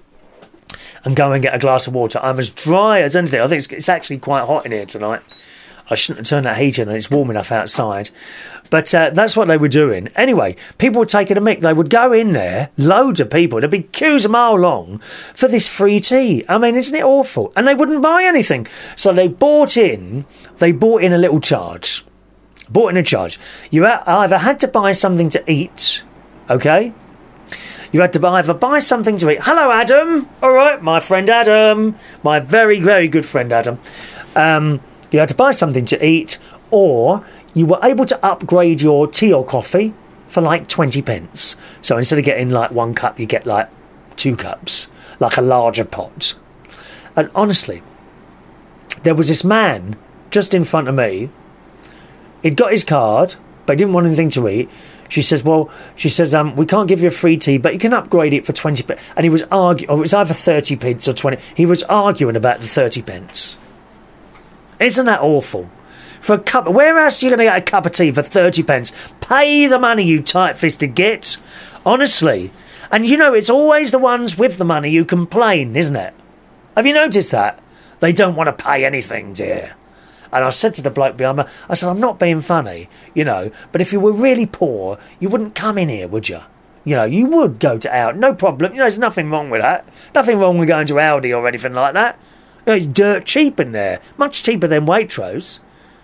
and go and get a glass of water. I'm as dry as anything. I think it's, it's actually quite hot in here tonight. I shouldn't have turned that heat on, and it's warm enough outside. But uh, that's what they were doing. Anyway, people were taking a mick. They would go in there, loads of people. There'd be queues a mile long for this free tea. I mean, isn't it awful? And they wouldn't buy anything. So they bought in, they bought in a little charge. Bought in a charge. You either had to buy something to eat, okay? You had to either buy something to eat. Hello, Adam. All right, my friend Adam. My very, very good friend Adam. Um... You had to buy something to eat, or you were able to upgrade your tea or coffee for like twenty pence. So instead of getting like one cup, you get like two cups, like a larger pot. And honestly, there was this man just in front of me. He'd got his card, but he didn't want anything to eat. She says, well, she says, um, we can't give you a free tea, but you can upgrade it for twenty pence. And he was arguing, oh, it was either thirty pence or twenty. He was arguing about the thirty pence. Isn't that awful? For a cup, where else are you going to get a cup of tea for thirty pence? Pay the money, you tight-fisted git. Honestly. And you know, it's always the ones with the money who complain, isn't it? Have you noticed that? They don't want to pay anything, dear. And I said to the bloke behind me, I said, I'm not being funny, you know, but if you were really poor, you wouldn't come in here, would you? You know, you would go to Aldi, no problem. You know, there's nothing wrong with that. Nothing wrong with going to Aldi or anything like that. You know, it's dirt cheap in there. Much cheaper than Waitrose.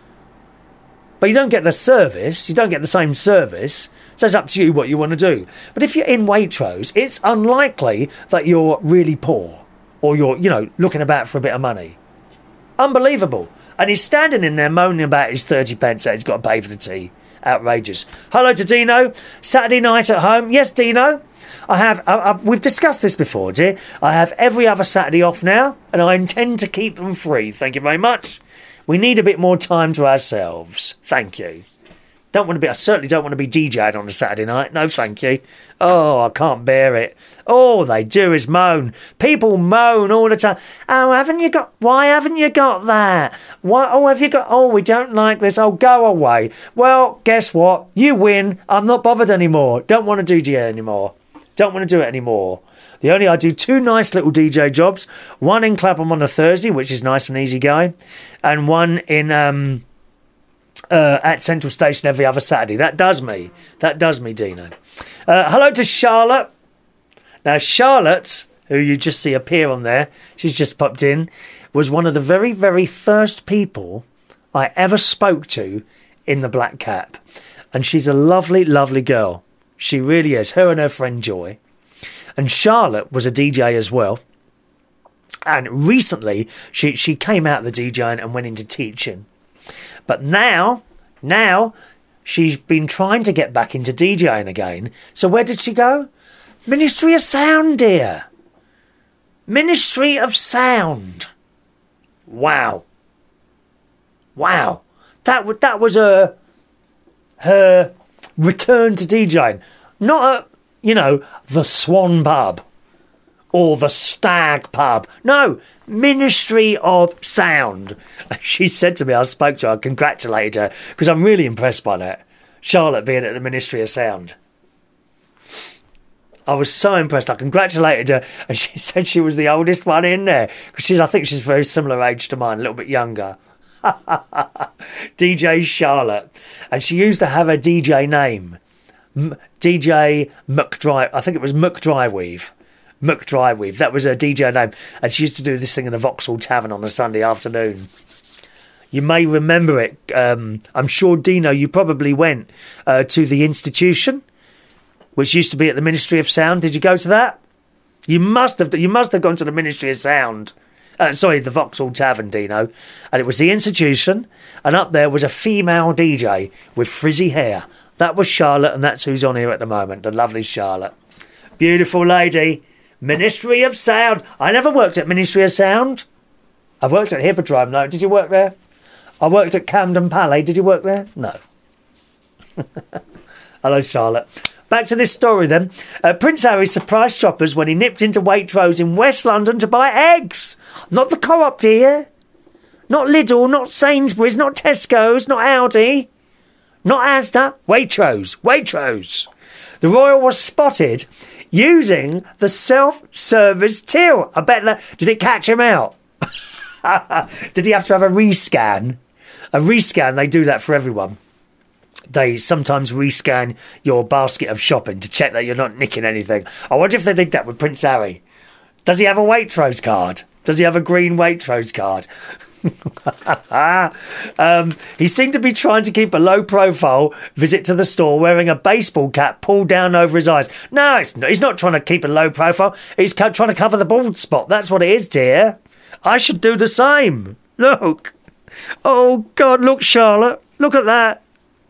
But you don't get the service. You don't get the same service. So it's up to you what you want to do. But if you're in Waitrose, it's unlikely that you're really poor. Or you're, you know, looking about for a bit of money. Unbelievable. And he's standing in there moaning about his thirty pence that he's got to pay for the tea. Outrageous. Hello to Dino. Saturday night at home. Yes, Dino. I have, I, I, we've discussed this before, dear. I have every other Saturday off now, and I intend to keep them free. Thank you very much. We need a bit more time to ourselves. Thank you. Don't want to be, I certainly don't want to be DJing on a Saturday night. No, thank you. Oh, I can't bear it. All they do is moan. People moan all the time. Oh, haven't you got, why haven't you got that? Why, oh, have you got, oh, we don't like this. Oh, go away. Well, guess what? You win. I'm not bothered anymore. Don't want to do D J anymore. Don't want to do it anymore. The only I do two nice little D J jobs. One in Clapham on a Thursday, which is nice and easy going, and one in um uh, at Central Station every other Saturday. That does me. That does me, Dino. Uh, hello to Charlotte. Now Charlotte, who you just see appear on there, she's just popped in, was one of the very very first people I ever spoke to in the Black Cap, and she's a lovely lovely girl. She really is. Her and her friend Joy. And Charlotte was a D J as well. And recently, she, she came out of the DJing and went into teaching. But now, now, she's been trying to get back into DJing again. So where did she go? Ministry of Sound, dear. Ministry of Sound. Wow. Wow. That, that was her, her return to DJing. Not at, you know, the Swan Pub or the Stag Pub. No, Ministry of Sound. She said to me, I spoke to her, I congratulated her, because I'm really impressed by that. Charlotte being at the Ministry of Sound. I was so impressed. I congratulated her, and she said she was the oldest one in there. Because she's, I think she's very similar age to mine, a little bit younger. D J Charlotte. And she used to have a D J name. M- D J McDry, I think it was McDryweave. McDryweave, that was her D J name. And she used to do this thing in the Vauxhall Tavern on a Sunday afternoon. You may remember it. Um, I'm sure, Dino, you probably went uh, to the Institution, which used to be at the Ministry of Sound. Did you go to that? You must have. You must have gone to the Ministry of Sound. Uh, sorry, the Vauxhall Tavern, Dino. And it was the Institution, and up there was a female D J with frizzy hair. That was Charlotte, and that's who's on here at the moment, the lovely Charlotte. Beautiful lady. Ministry of Sound. I never worked at Ministry of Sound. I worked at Hippodrome, no. Did you work there? I worked at Camden Palais. Did you work there? No. Hello, Charlotte. back to this story then. Uh, Prince Harry surprised shoppers when he nipped into Waitrose in West London to buy eggs. Not the Co-op, dear. Not Lidl, not Sainsbury's, not Tesco's, not Aldi. Not Asda. Waitrose. Waitrose. The royal was spotted using the self-service till. I bet that... Did it catch him out? Did he have to have a rescan? A rescan, they do that for everyone. They sometimes rescan your basket of shopping to check that you're not nicking anything. I wonder if they did that with Prince Harry. Does he have a Waitrose card? Does he have a green Waitrose card? um, he seemed to be trying to keep a low profile visit to the store wearing a baseball cap pulled down over his eyes. No, it's not, he's not trying to keep a low profile. He's co- trying to cover the bald spot. That's what it is, dear. I should do the same. Look. Oh, God, look, Charlotte. Look at that.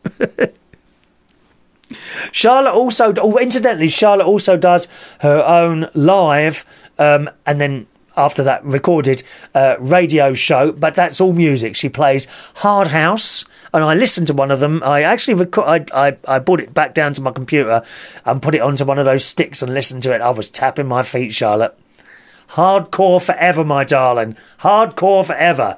Charlotte also, oh, incidentally, Charlotte also does her own live um, and then after that recorded uh, radio show, but that's all music. She plays Hard House, and I listened to one of them. I actually reco- I, I, I brought it back down to my computer and put it onto one of those sticks and listened to it. I was tapping my feet, Charlotte. Hardcore forever, my darling. Hardcore forever.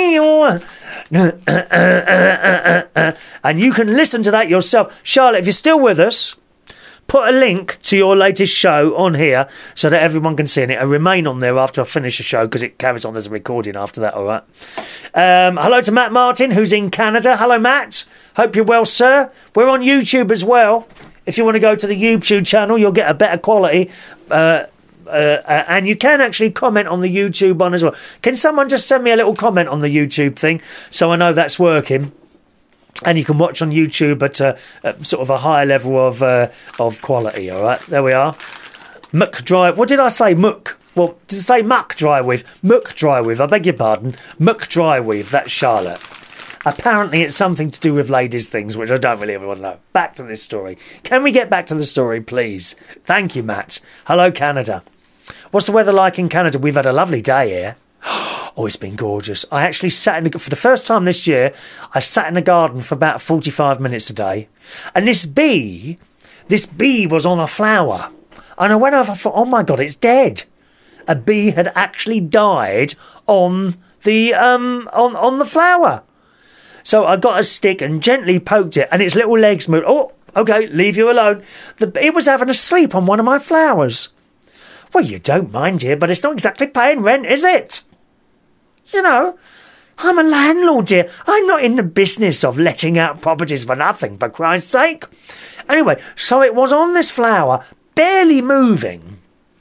And you can listen to that yourself. Charlotte, if you're still with us, put a link to your latest show on here so that everyone can see it. It'll remain on there after I finish the show because it carries on as a recording after that, all right? Um, hello to Matt Martin, who's in Canada. Hello, Matt. Hope you're well, sir. We're on YouTube as well. If you want to go to the YouTube channel, you'll get a better quality. Uh, uh, uh, and you can actually comment on the YouTube one as well. Can someone just send me a little comment on the YouTube thing so I know that's working? And you can watch on YouTube at, a, at sort of a higher level of uh, of quality, all right? There we are. Muck dry... What did I say? Muck. Well, did I say muck dry with? Muck dry with. I beg your pardon. Muck dry with. That's Charlotte. Apparently it's something to do with ladies' things, which I don't really ever want to know. Back to this story. Can we get back to the story, please? Thank you, Matt. Hello, Canada. What's the weather like in Canada? We've had a lovely day here. Oh, it's been gorgeous. I actually sat in the, for the first time this year, I sat in the garden for about forty-five minutes a day. And this bee, this bee was on a flower. And I went over and thought, oh my God, it's dead. A bee had actually died on the, um, on, on the flower. So I got a stick and gently poked it and its little legs moved. Oh, okay, leave you alone. The, it was having a sleep on one of my flowers. Well, you don't mind, dear, but it's not exactly paying rent, is it? You know, I'm a landlord, dear. I'm not in the business of letting out properties for nothing, for Christ's sake. Anyway, so it was on this flower, barely moving,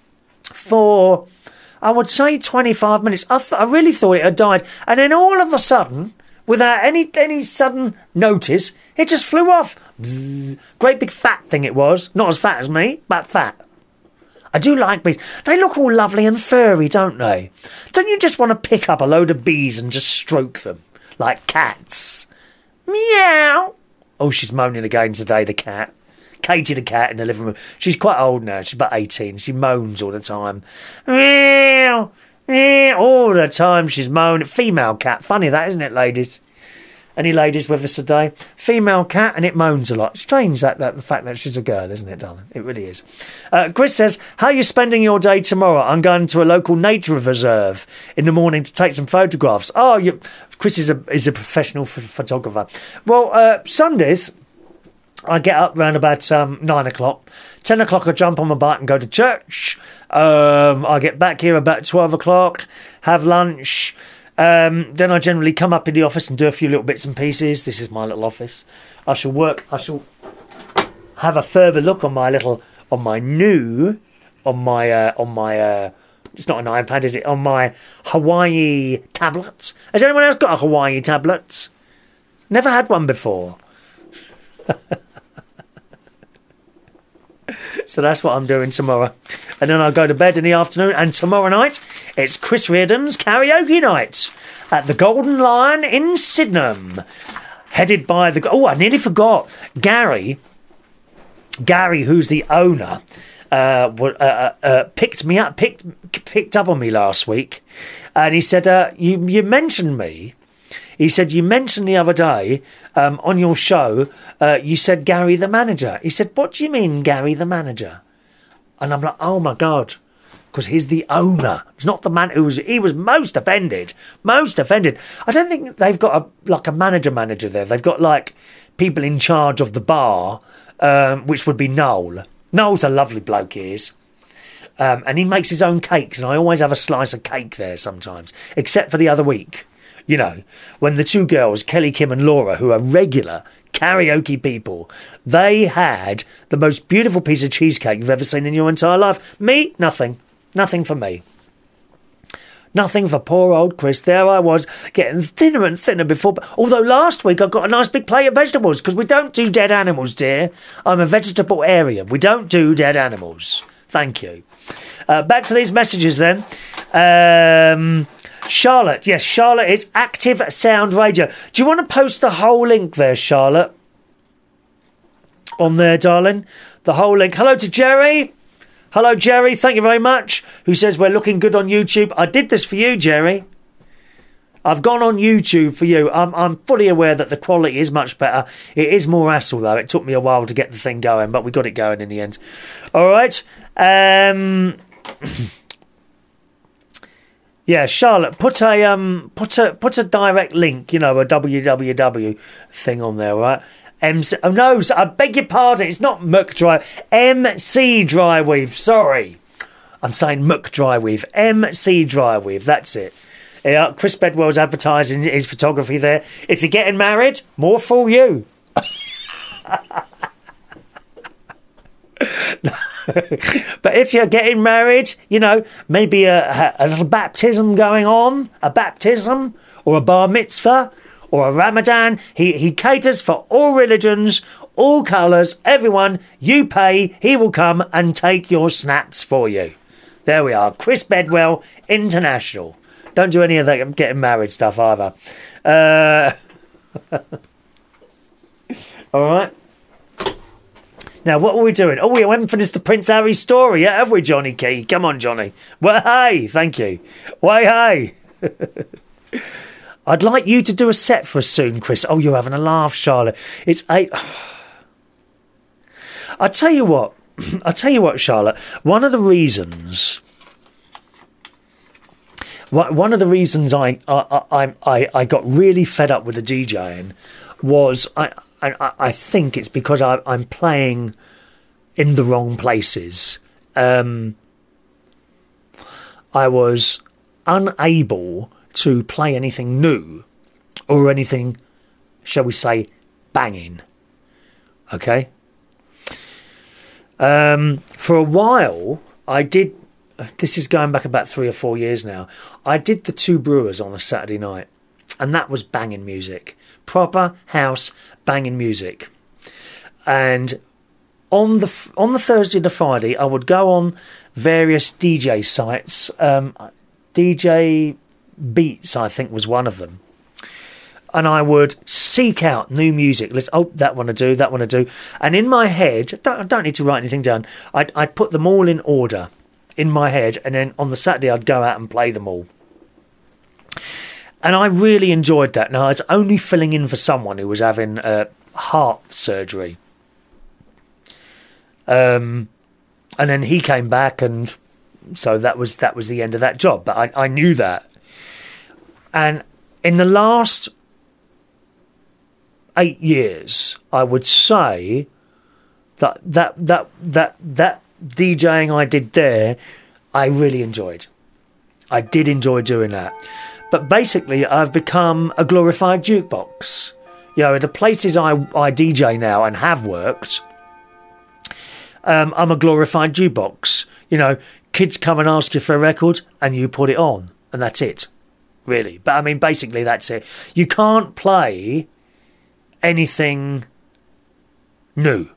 for, I would say, twenty-five minutes. I, th- I really thought it had died. And then all of a sudden, without any any sudden notice, it just flew off. Bzzz. Great big fat thing it was. Not as fat as me, but fat. I do like bees. They look all lovely and furry, don't they? Don't you just want to pick up a load of bees and just stroke them? Like cats. Meow. Oh, she's moaning again today, the cat. Katie the cat in the living room. She's quite old now. She's about eighteen. She moans all the time. Meow. Meow. All the time she's moaning. Female cat. Funny that, isn't it, ladies? Any ladies with us today? Female cat, and it moans a lot. Strange that, that the fact that she's a girl, isn't it, darling? It really is. Uh, Chris says, how are you spending your day tomorrow? I'm going to a local nature reserve in the morning to take some photographs. Oh, you, Chris is a is a professional ph- photographer. Well, uh, Sundays, I get up around about um, nine o'clock. ten o'clock, I jump on my bike and go to church. Um, I get back here about twelve o'clock, have lunch. Um, then I generally come up in the office and do a few little bits and pieces. This is my little office. I shall work. I shall have a further look on my little, on my new, on my, uh, on my. Uh, it's not an iPad, is it? On my Hawaii tablet. Has anyone else got a Hawaii tablet? Never had one before. So that's what I'm doing tomorrow. And then I'll go to bed in the afternoon. And tomorrow night, it's Chris Reardon's karaoke night at the Golden Lion in Sydenham. Headed by the... Oh, I nearly forgot. Gary, Gary, who's the owner, uh, uh, uh, picked me up, picked picked up on me last week. And he said, uh, you, you mentioned me He said, you mentioned the other day um, on your show, uh, you said Gary the manager. He said, what do you mean Gary the manager? And I'm like, oh my God, because he's the owner. He's not the man who was, he was most offended, most offended. I don't think they've got a like a manager manager there. They've got like people in charge of the bar, um, which would be Noel. Noel's a lovely bloke, he is. Um, and he makes his own cakes, and I always have a slice of cake there sometimes, except for the other week, you know, when the two girls, Kelly, Kim and Laura, who are regular karaoke people, they had the most beautiful piece of cheesecake you've ever seen in your entire life. Me, nothing. Nothing for me. Nothing for poor old Chris. There I was, getting thinner and thinner before. Although last week I got a nice big plate of vegetables, because we don't do dead animals, dear. I'm a vegetarian. We don't do dead animals. Thank you. Uh, back to these messages then. Um, Charlotte. Yes, Charlotte is Active Sound Radio. Do you want to post the whole link there, Charlotte? On there, darling. The whole link. Hello to Jerry. Hello, Jerry. Thank you very much. Who says we're looking good on YouTube. I did this for you, Jerry. I've gone on YouTube for you. I'm, I'm fully aware that the quality is much better. It is more hassle, though. It took me a while to get the thing going, but we got it going in the end. All right. Um, yeah, Charlotte, put a um, put a put a direct link, you know, a W W W thing on there, right? M C, oh no, I beg your pardon. It's not Muck Dry. M C Dryweave. Sorry, I'm saying Muck Dryweave. M C Dryweave. That's it. Yeah, Chris Bedwell's advertising his photography there. If you're getting married, more fool you. But if you're getting married, you know, maybe a, a little baptism going on, a baptism or a bar mitzvah or a Ramadan. He, he caters for all religions, all colours, everyone. You pay, he will come and take your snaps for you. There we are. Chris Bedwell International. Don't do any of that getting married stuff either. Uh, all right. Now, what were we doing? Oh, we haven't finished the Prince Harry story yet, have we, Johnny Key? Come on, Johnny. Well, hey, thank you. Why, hey. I'd like you to do a set for us soon, Chris. Oh, you're having a laugh, Charlotte. It's eight. I tell you what. I tell you what, Charlotte. One of the reasons. One of the reasons I I I I got really fed up with the DJing was I. I, I think it's because I, I'm playing in the wrong places. Um, I was unable to play anything new or anything, shall we say, banging. Okay? Um, for a while, I did... This is going back about three or four years now. I did the Two Brewers on a Saturday night. And that was banging music. Proper house banging music. And on the on the Thursday and the Friday, I would go on various D J sites. Um, D J Beats, I think, was one of them. And I would seek out new music. Let's, oh, that one to do, that one to do. And in my head, don't, I don't need to write anything down. I'd, I'd put them all in order in my head. And then on the Saturday, I'd go out and play them all. And I really enjoyed that. Now, I was only filling in for someone who was having uh, heart surgery. Um, and then he came back, and so that was that was the end of that job. But I, I knew that. And in the last eight years, I would say that that that that that DJing I did there, I really enjoyed. I did enjoy doing that. But basically, I've become a glorified jukebox. You know, the places I, I D J now and have worked, um, I'm a glorified jukebox. You know, kids come and ask you for a record and you put it on. And that's it, really. But, I mean, basically, that's it. You can't play anything new.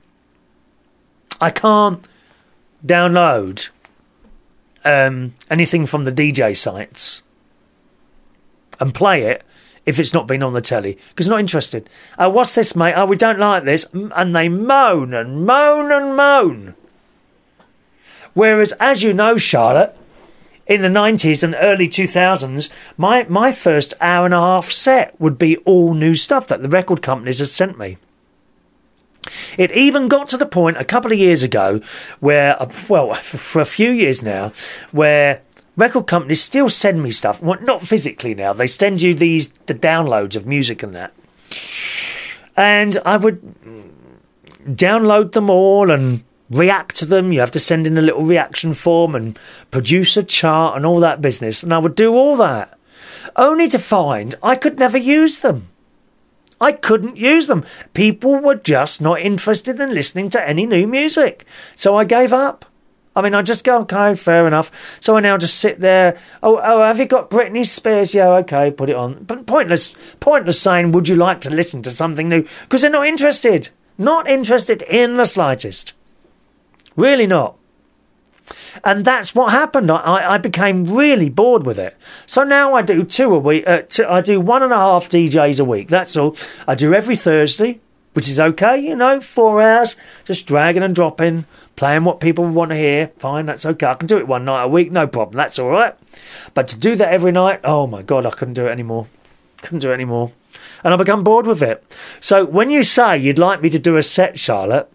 I can't download um, anything from the D J sites and play it if it's not been on the telly, because not interested. Oh, what's this, mate? Oh, we don't like this. And they moan and moan and moan. Whereas, as you know, Charlotte, in the nineties and early two thousands, my, my first hour and a half set would be all new stuff that the record companies had sent me. It even got to the point a couple of years ago where, well, for a few years now, where record companies still send me stuff. Well, not physically now. They send you these the downloads of music and that. And I would download them all and react to them. You have to send in a little reaction form and produce a chart and all that business. And I would do all that, only to find I could never use them. I couldn't use them. People were just not interested in listening to any new music. So I gave up. I mean, I just go, okay, fair enough. So I now just sit there. Oh, oh, have you got Britney Spears? Yeah, okay, put it on. But pointless, pointless saying, would you like to listen to something new? Because they're not interested. Not interested in the slightest. Really not. And that's what happened. I, I became really bored with it. So now I do two a week. Uh, two, I do one and a half D Js a week. That's all. I do every Thursday, which is okay. You know, four hours, just dragging and dropping, playing what people want to hear. Fine, that's okay. I can do it one night a week, no problem. That's all right. But to do that every night, oh my God, I couldn't do it anymore. Couldn't do it anymore. And I become bored with it. So when you say you'd like me to do a set, Charlotte,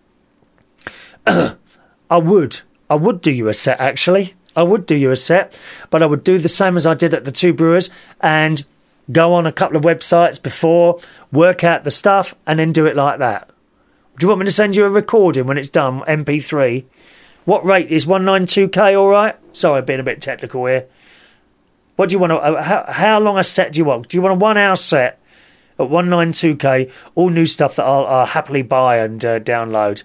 I would. I would do you a set, actually. I would do you a set, but I would do the same as I did at the Two Brewers and go on a couple of websites before, work out the stuff, and then do it like that. Do you want me to send you a recording when it's done, M P three? What rate is one ninety-two K all right? Sorry, I'm being a bit technical here. What do you want to... Uh, how, how long a set do you want? Do you want a one-hour set at one ninety-two K, all new stuff that I'll, I'll happily buy and uh, download?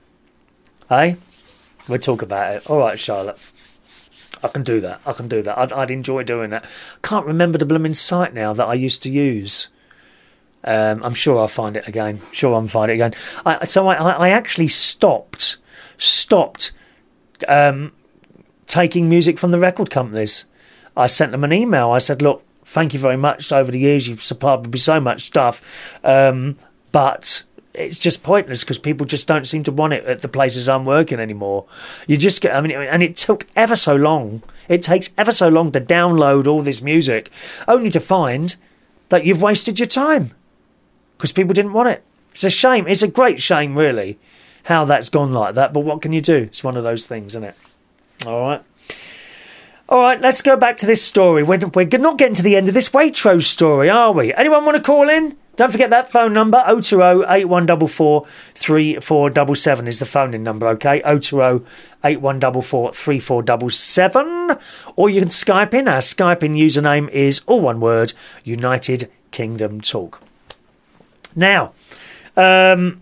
Eh? We'll talk about it. All right, Charlotte. I can do that. I can do that. I'd, I'd enjoy doing that. Can't remember the blooming site now that I used to use. Um, I'm sure I'll find it again. Sure I'll find it again. I, so I, I actually stopped, stopped um, taking music from the record companies. I sent them an email. I said, look, thank you very much. Over the years, you've supplied me with so much stuff. Um, but... it's just pointless because people just don't seem to want it at the places I'm working anymore. You just get, I mean, and it took ever so long. It takes ever so long to download all this music, only to find that you've wasted your time because people didn't want it. It's a shame. It's a great shame, really, how that's gone like that. But what can you do? It's one of those things, isn't it? All right. All right, let's go back to this story. We're, we're not getting to the end of this Waitrose story, are we? Anyone want to call in? Don't forget that phone number, oh two oh, eight one four four, three four seven seven is the phone-in number, OK? oh two oh, eight one four four, three four seven seven. Or you can Skype in. Our Skype-in username is, all one word, United Kingdom Talk. Now, um...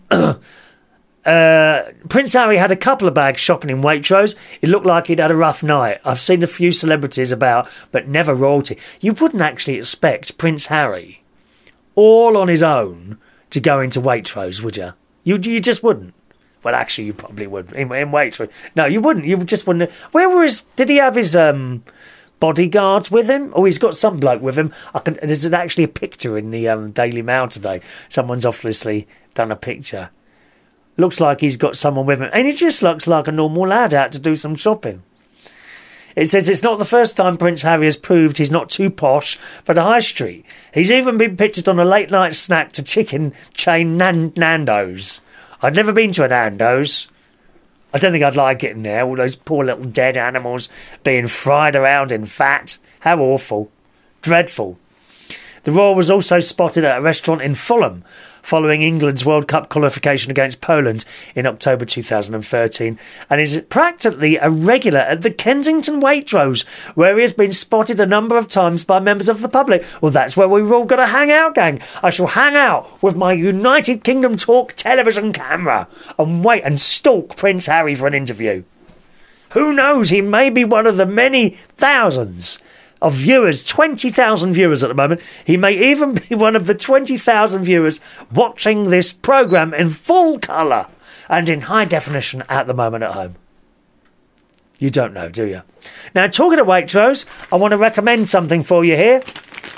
Uh, Prince Harry had a couple of bags shopping in Waitrose. It looked like he'd had a rough night. I've seen a few celebrities about, but never royalty. You wouldn't actually expect Prince Harry, all on his own, to go into Waitrose, would you? You you just wouldn't. Well, actually, you probably would in, in Waitrose. No, you wouldn't. You just wouldn't. Where were his? Did he have his um bodyguards with him? Oh, he's got some bloke with him. I can. There's actually a picture in the um, Daily Mail today. Someone's obviously done a picture. Looks like he's got someone with him. And he just looks like a normal lad out to do some shopping. It says it's not the first time Prince Harry has proved he's not too posh for the high street. He's even been pictured on a late-night snack to chicken chain Nan- Nando's. I've never been to a Nando's. I don't think I'd like it in there. All those poor little dead animals being fried around in fat. How awful. Dreadful. The royal was also spotted at a restaurant in Fulham following England's World Cup qualification against Poland in October two thousand thirteen, and is practically a regular at the Kensington Waitrose, where he has been spotted a number of times by members of the public. Well, that's where we've all got to hang out, gang. I shall hang out with my United Kingdom Talk television camera and wait and stalk Prince Harry for an interview. Who knows, he may be one of the many thousands of viewers, twenty thousand viewers at the moment. He may even be one of the twenty thousand viewers watching this programme in full colour and in high definition at the moment at home. You don't know, do you? Now, talking of Waitrose, I want to recommend something for you here.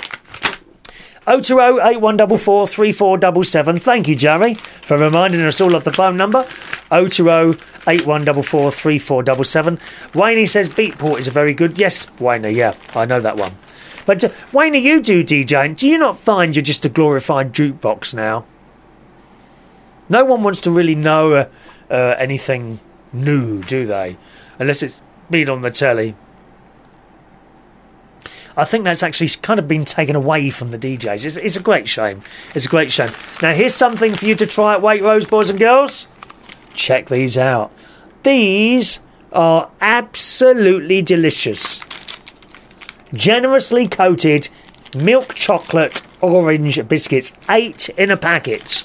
oh two oh, eight one four four, three four seven seven. Thank you, Jerry, for reminding us all of the phone number. oh two oh, eight one four four, three four seven seven. Wayne says Beatport is a very good... Yes, Wayne, yeah, I know that one. But uh, Wayne, you do DJing. Do you not find you're just a glorified jukebox now? No one wants to really know uh, uh, anything new, do they? Unless it's been on the telly. I think that's actually kind of been taken away from the D Js. It's, it's a great shame. It's a great shame. Now, here's something for you to try at Waitrose, boys and girls. Check these out. These are absolutely delicious. Generously coated milk chocolate orange biscuits. Eight in a packet.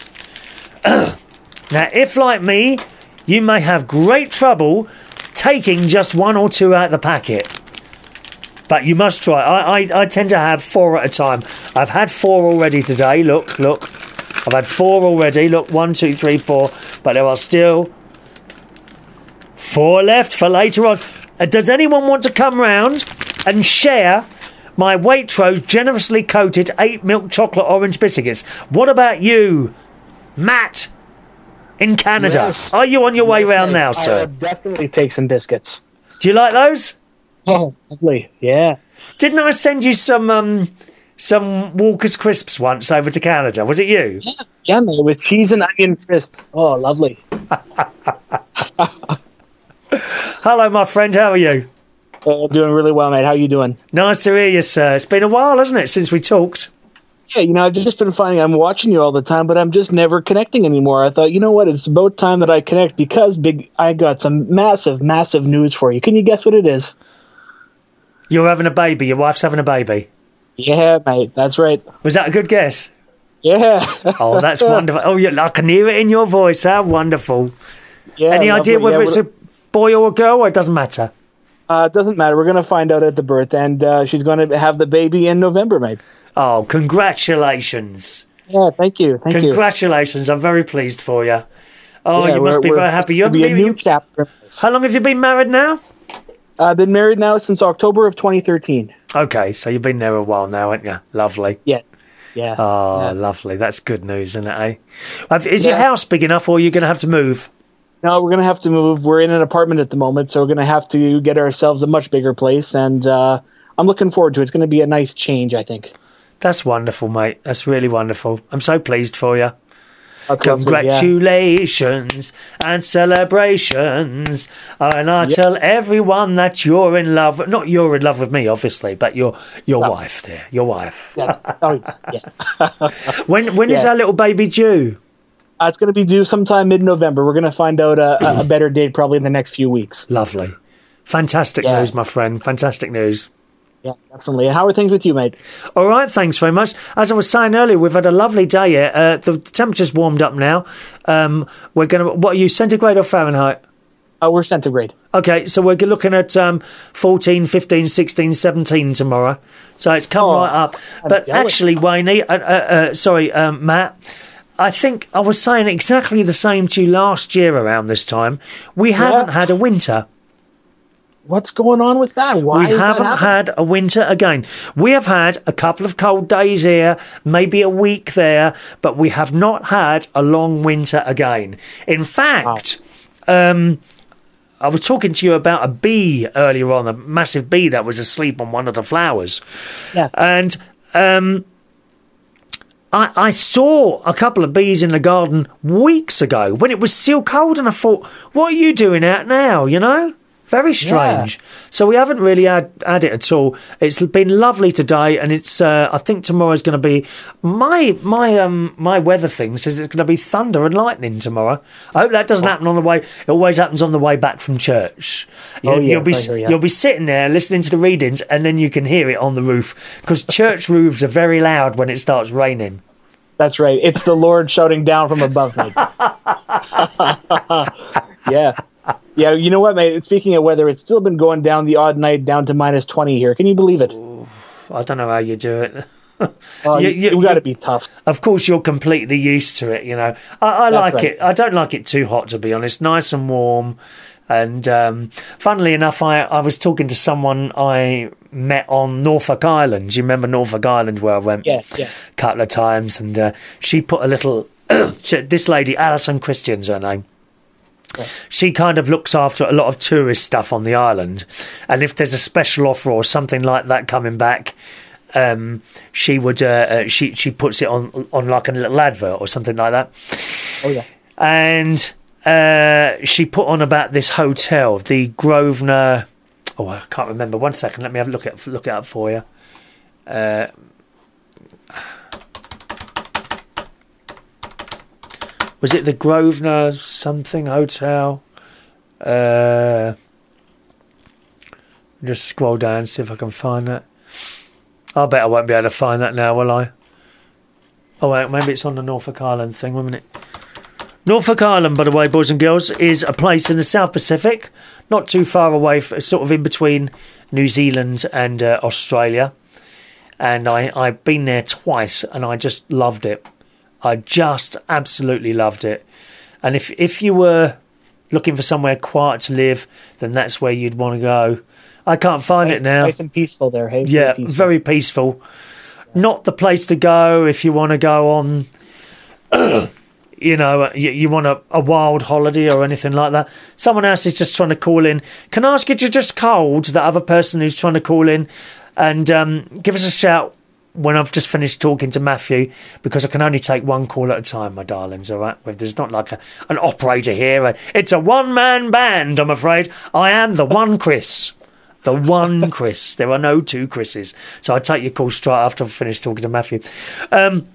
Now, if like me, you may have great trouble taking just one or two out of the packet. But you must try. I, I, I tend to have four at a time. I've had four already today. Look, look. I've had four already. Look, one, two, three, four. But there are still four left for later on. Uh, does anyone want to come round and share my Waitrose generously coated eight milk chocolate orange biscuits? What about you, Matt, in Canada? Yes. Are you on your way Yes, round mate. now, I sir? will definitely take some biscuits. Do you like those? Oh, lovely. Yeah. Didn't I send you some um, some Walker's crisps once over to Canada? Was it you? Yeah, yeah, mate, with cheese and onion crisps. Oh, lovely. Hello, my friend. How are you? Uh, doing really well, mate. How you doing? Nice to hear you, sir. It's been a while, hasn't it, since we talked? Yeah, you know, I've just been finding I'm watching you all the time, but I'm just never connecting anymore. I thought, you know what? It's about time that I connect because big. I got some massive, massive news for you. Can you guess what it is? You're having a baby. Your wife's having a baby. Yeah, mate. That's right. Was that a good guess? Yeah. Oh, that's wonderful. Oh, yeah, I can hear it in your voice. How wonderful. Yeah. Any lovely. idea whether yeah, it's a boy or a girl, or it doesn't matter? Uh, it doesn't matter. We're going to find out at the birth, and uh, she's going to have the baby in November, mate. Oh, congratulations. Yeah, thank you. Thank Congratulations. you. I'm very pleased for you. Oh, Yeah, you must we're- be we're- very happy. It's You going to be a haven't new been- chapter. How long have you been married now? I've been married now since October of twenty thirteen. Okay, so you've been there a while now, haven't you? Lovely. Yeah. Yeah. Oh, yeah. lovely. That's good news, isn't it, eh? Have- Is your Yeah. house big enough, or are you going to have to move? No, we're going to have to move. We're in an apartment at the moment, so we're going to have to get ourselves a much bigger place, and uh, I'm looking forward to it. It's going to be a nice change, I think. That's wonderful, mate. That's really wonderful. I'm so pleased for you. That's lovely, yeah. Congratulations and celebrations. Oh, and I Yep. tell everyone that you're in love. Not you're in love with me, obviously, but your your No. wife there. Your wife. That's, oh, yeah. When When is Yeah. our little baby due? Uh, it's going to be due sometime mid-November. We're going to find out a, a- a better date probably in the next few weeks. Lovely. Fantastic Yeah. news, my friend. Fantastic news. Yeah, definitely. And how are things with you, mate? All right, thanks very much. As I was saying earlier, we've had a lovely day here. Uh, the temperature's warmed up now. Um, we're going to... What are you, centigrade or Fahrenheit? Uh, we're centigrade. Okay, so we're looking at um, fourteen, fifteen, sixteen, seventeen tomorrow. So it's come Oh, right up. I'm But jealous. actually, Wayne, uh, uh, uh, sorry, um, Matt, I think I was saying exactly the same to you last year around this time. We haven't had a winter. What's going on with that? Why We is that haven't happening? had a winter again. We have had a couple of cold days here, maybe a week there, but we have not had a long winter again. In fact, um, I was talking to you about a bee earlier on, a massive bee that was asleep on one of the flowers. Yeah. And um, I, I saw a couple of bees in the garden weeks ago when it was still cold, and I thought, what are you doing out now, you know? Very strange. So we haven't really had, had it at all. It's been lovely today, and it's. Uh, I think tomorrow's going to be my my um my weather thing says it's going to be thunder and lightning tomorrow. I hope that doesn't happen on the way. It always happens on the way back from church. You, Oh, you'll yes, be I hear ya. you'll be sitting there listening to the readings, and then you can hear it on the roof because church roofs are very loud when it starts raining. That's right. It's the Lord shouting down from above, mate. Yeah. Yeah, you know what, mate? Speaking of weather, it's still been going down the odd night down to minus twenty here. Can you believe it? I don't know how you do it. Uh, You- you you- got to you- be tough. Of course, you're completely used to it, you know. I, I That's like right. it. I don't like it too hot, to be honest. Nice and warm. And um, funnily enough, I, I was talking to someone I met on Norfolk Island. Do you remember Norfolk Island where I went Yeah, yeah. a couple of times? And uh, she put a little... This lady, Alison Christian's her name. She kind of looks after a lot of tourist stuff on the island, and if there's a special offer or something like that coming back, um, she would uh, uh, she she puts it on on like a little advert or something like that. Oh yeah, and uh, she put on about this hotel, the Grosvenor. Oh, I can't remember. One second, let me have a look at look it up for you. Uh, Was it the Grosvenor something hotel? Uh, just scroll down and see if I can find that. I bet I won't be able to find that now, will I? Oh wait, maybe it's on the Norfolk Island thing. One minute. Norfolk Island, by the way, boys and girls, is a place in the South Pacific, not too far away, sort of in between New Zealand and uh, Australia. And I, I've been there twice, and I just loved it. I just absolutely loved it. And if if you were looking for somewhere quiet to live, then that's where you'd want to go. I can't find nice, it now. Nice and peaceful there, hey? Yeah, very peaceful. Very peaceful. Not the place to go if you want to go on, you know, you, you want a, a wild holiday or anything like that. Someone else is just trying to call in. Can I ask you to just hold that other person who's trying to call in and um, give us a shout when I've just finished talking to Matthew, because I can only take one call at a time, my darlings, all right? There's not like a, an operator here. It's a one-man band, I'm afraid. I am the one Chris. The one Chris. There are no two Chris's. So I take your call straight after I've finished talking to Matthew. Um,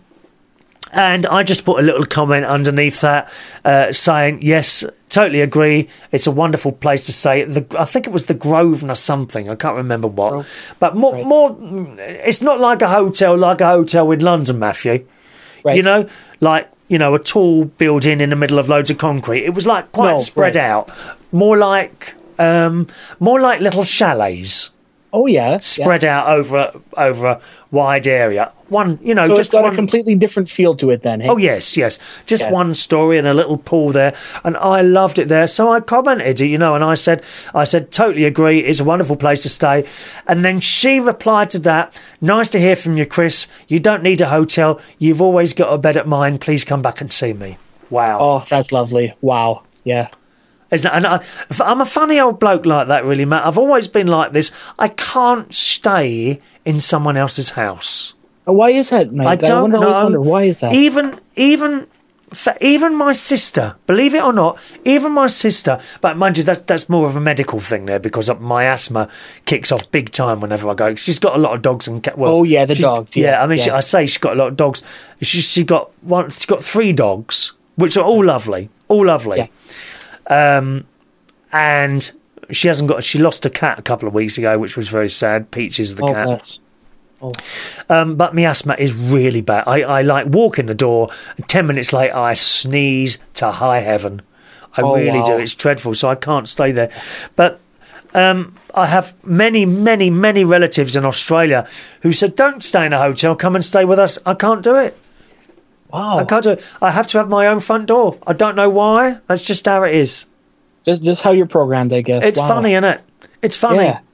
and I just put a little comment underneath that uh, saying, yes, totally agree. It's a wonderful place to stay. The, I think it was the Grosvenor something. I can't remember what. Oh, but more, right. more. It's not like a hotel, like a hotel in London, Matthew. Right. You know, like, you know, a tall building in the middle of loads of concrete. It was like quite no, spread right. out. More like, um, more like little chalets. Oh yeah, spread yeah. out over over a wide area. One, you know, so just it's got one... a completely different feel to it then. Hey? Oh yes, yes, just yeah. one story and a little pool there, and I loved it there. So I commented, you know, and I said, I said, totally agree. It's a wonderful place to stay. And then she replied to that. Nice to hear from you, Chris. You don't need a hotel. You've always got a bed at mine. Please come back and see me. Wow. Oh, that's lovely. Wow. Yeah. Isn't it? And I, I'm a funny old bloke like that, really, Matt. I've always been like this. I can't stay in someone else's house. Why is that, mate? I don't I wonder, know. always wonder, why is that? Even, even, for even my sister, believe it or not, even my sister, but mind you, that's that's more of a medical thing there, because my asthma kicks off big time whenever I go. She's got a lot of dogs and cats. Well, oh yeah, the she, dogs. Yeah, yeah I mean, yeah. She, I say she's got a lot of dogs. She she got one. She's got three dogs, which are all lovely, all lovely. Yeah. Um. And she hasn't got. She lost a cat a couple of weeks ago, which was very sad. Peaches, the oh, cat. Bless. Oh. Um, but my asthma is really bad. I, I like walk in the door, and ten minutes later I sneeze to high heaven. I oh, really wow. do. It's dreadful, so I can't stay there. But um, I have many, many, many relatives in Australia who said, "Don't stay in a hotel. Come and stay with us." I can't do it. Wow. I can't do it. I have to have my own front door. I don't know why. That's just how it is. Just, just how you're programmed, I guess. It's wow. funny, isn't it? It's funny. Yeah.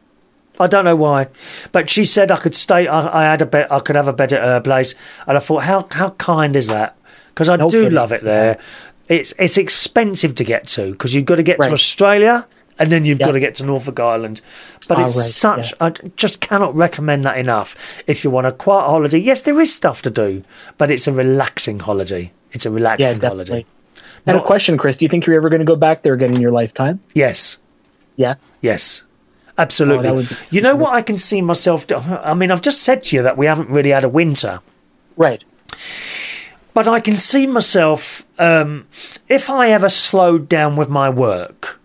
I don't know why, but she said I could stay. I, I had a bed. I could have a bed at her place, and I thought, how how kind is that? Because I no do kidding. love it there. It's it's expensive to get to, because you've got to get right. to Australia, and then you've yep. got to get to Norfolk Island. But oh, it's right. such. Yeah. I just cannot recommend that enough. If you want a quiet holiday, yes, there is stuff to do, but it's a relaxing holiday. It's a relaxing yeah, definitely. holiday. And Not, a question, Chris, do you think you're ever going to go back there again in your lifetime? Yes. Yeah? Yes. Absolutely. Oh, be- you know what I can see myself do? I mean, I've just said to you that we haven't really had a winter. Right. But I can see myself, um, if I ever slowed down with my work,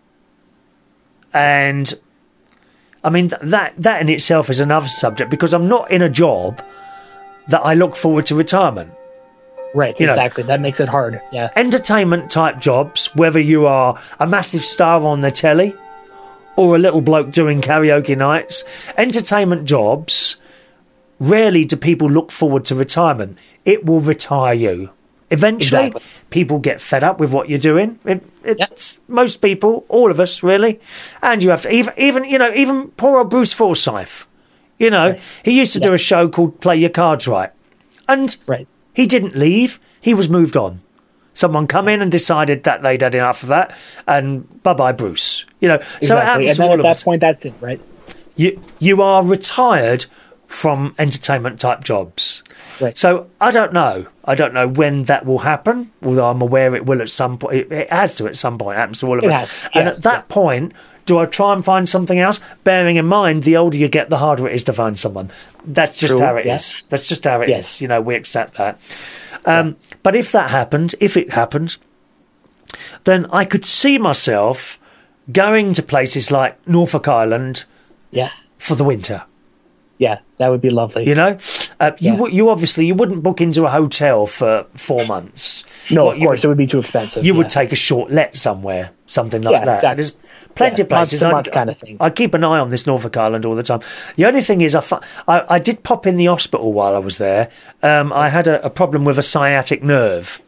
and I mean, th- that, that in itself is another subject, because I'm not in a job that I look forward to retirement. Right, you exactly. know, that makes it hard. Yeah. Entertainment type jobs, whether you are a massive star on the telly or a little bloke doing karaoke nights, entertainment jobs, rarely do people look forward to retirement. It will retire you. Eventually, exactly. people get fed up with what you're doing. It, it's yep. most people, all of us, really. And you have to, even, even you know, even poor old Bruce Forsyth, you know, right. he used to yep. do a show called Play Your Cards Right. And right. he didn't leave. He was moved on. Someone come in and decided that they'd had enough of that, and bye-bye, Bruce. You know, Exactly. so it happens And to then all at of that us. point, that's it, right? You, you are retired from entertainment-type jobs. Right. So I don't know. I don't know when that will happen, although I'm aware it will at some point. It, it has to at some point. It happens to all of It us. has, and yeah, at that yeah. point, do I try and find something else? Bearing in mind, the older you get, the harder it is to find someone. That's just True, how it is. yes. That's just how it Yes. is. You know, we accept that. Um, Yeah. But if that happened, if it happens, then I could see myself going to places like Norfolk Island Yeah. for the winter. Yeah, that would be lovely. You know, uh, you Yeah. w- you obviously you wouldn't book into a hotel for four months. no, What of you course, would, it would be too expensive. you yeah. would take a short let somewhere, something like Yeah, that. exactly. There's plenty Yeah, of places. month to I- month kind of thing. I keep an eye on this Norfolk Island all the time. The only thing is, I, fu- I, I did pop in the hospital while I was there. Um, I had a, a problem with a sciatic nerve.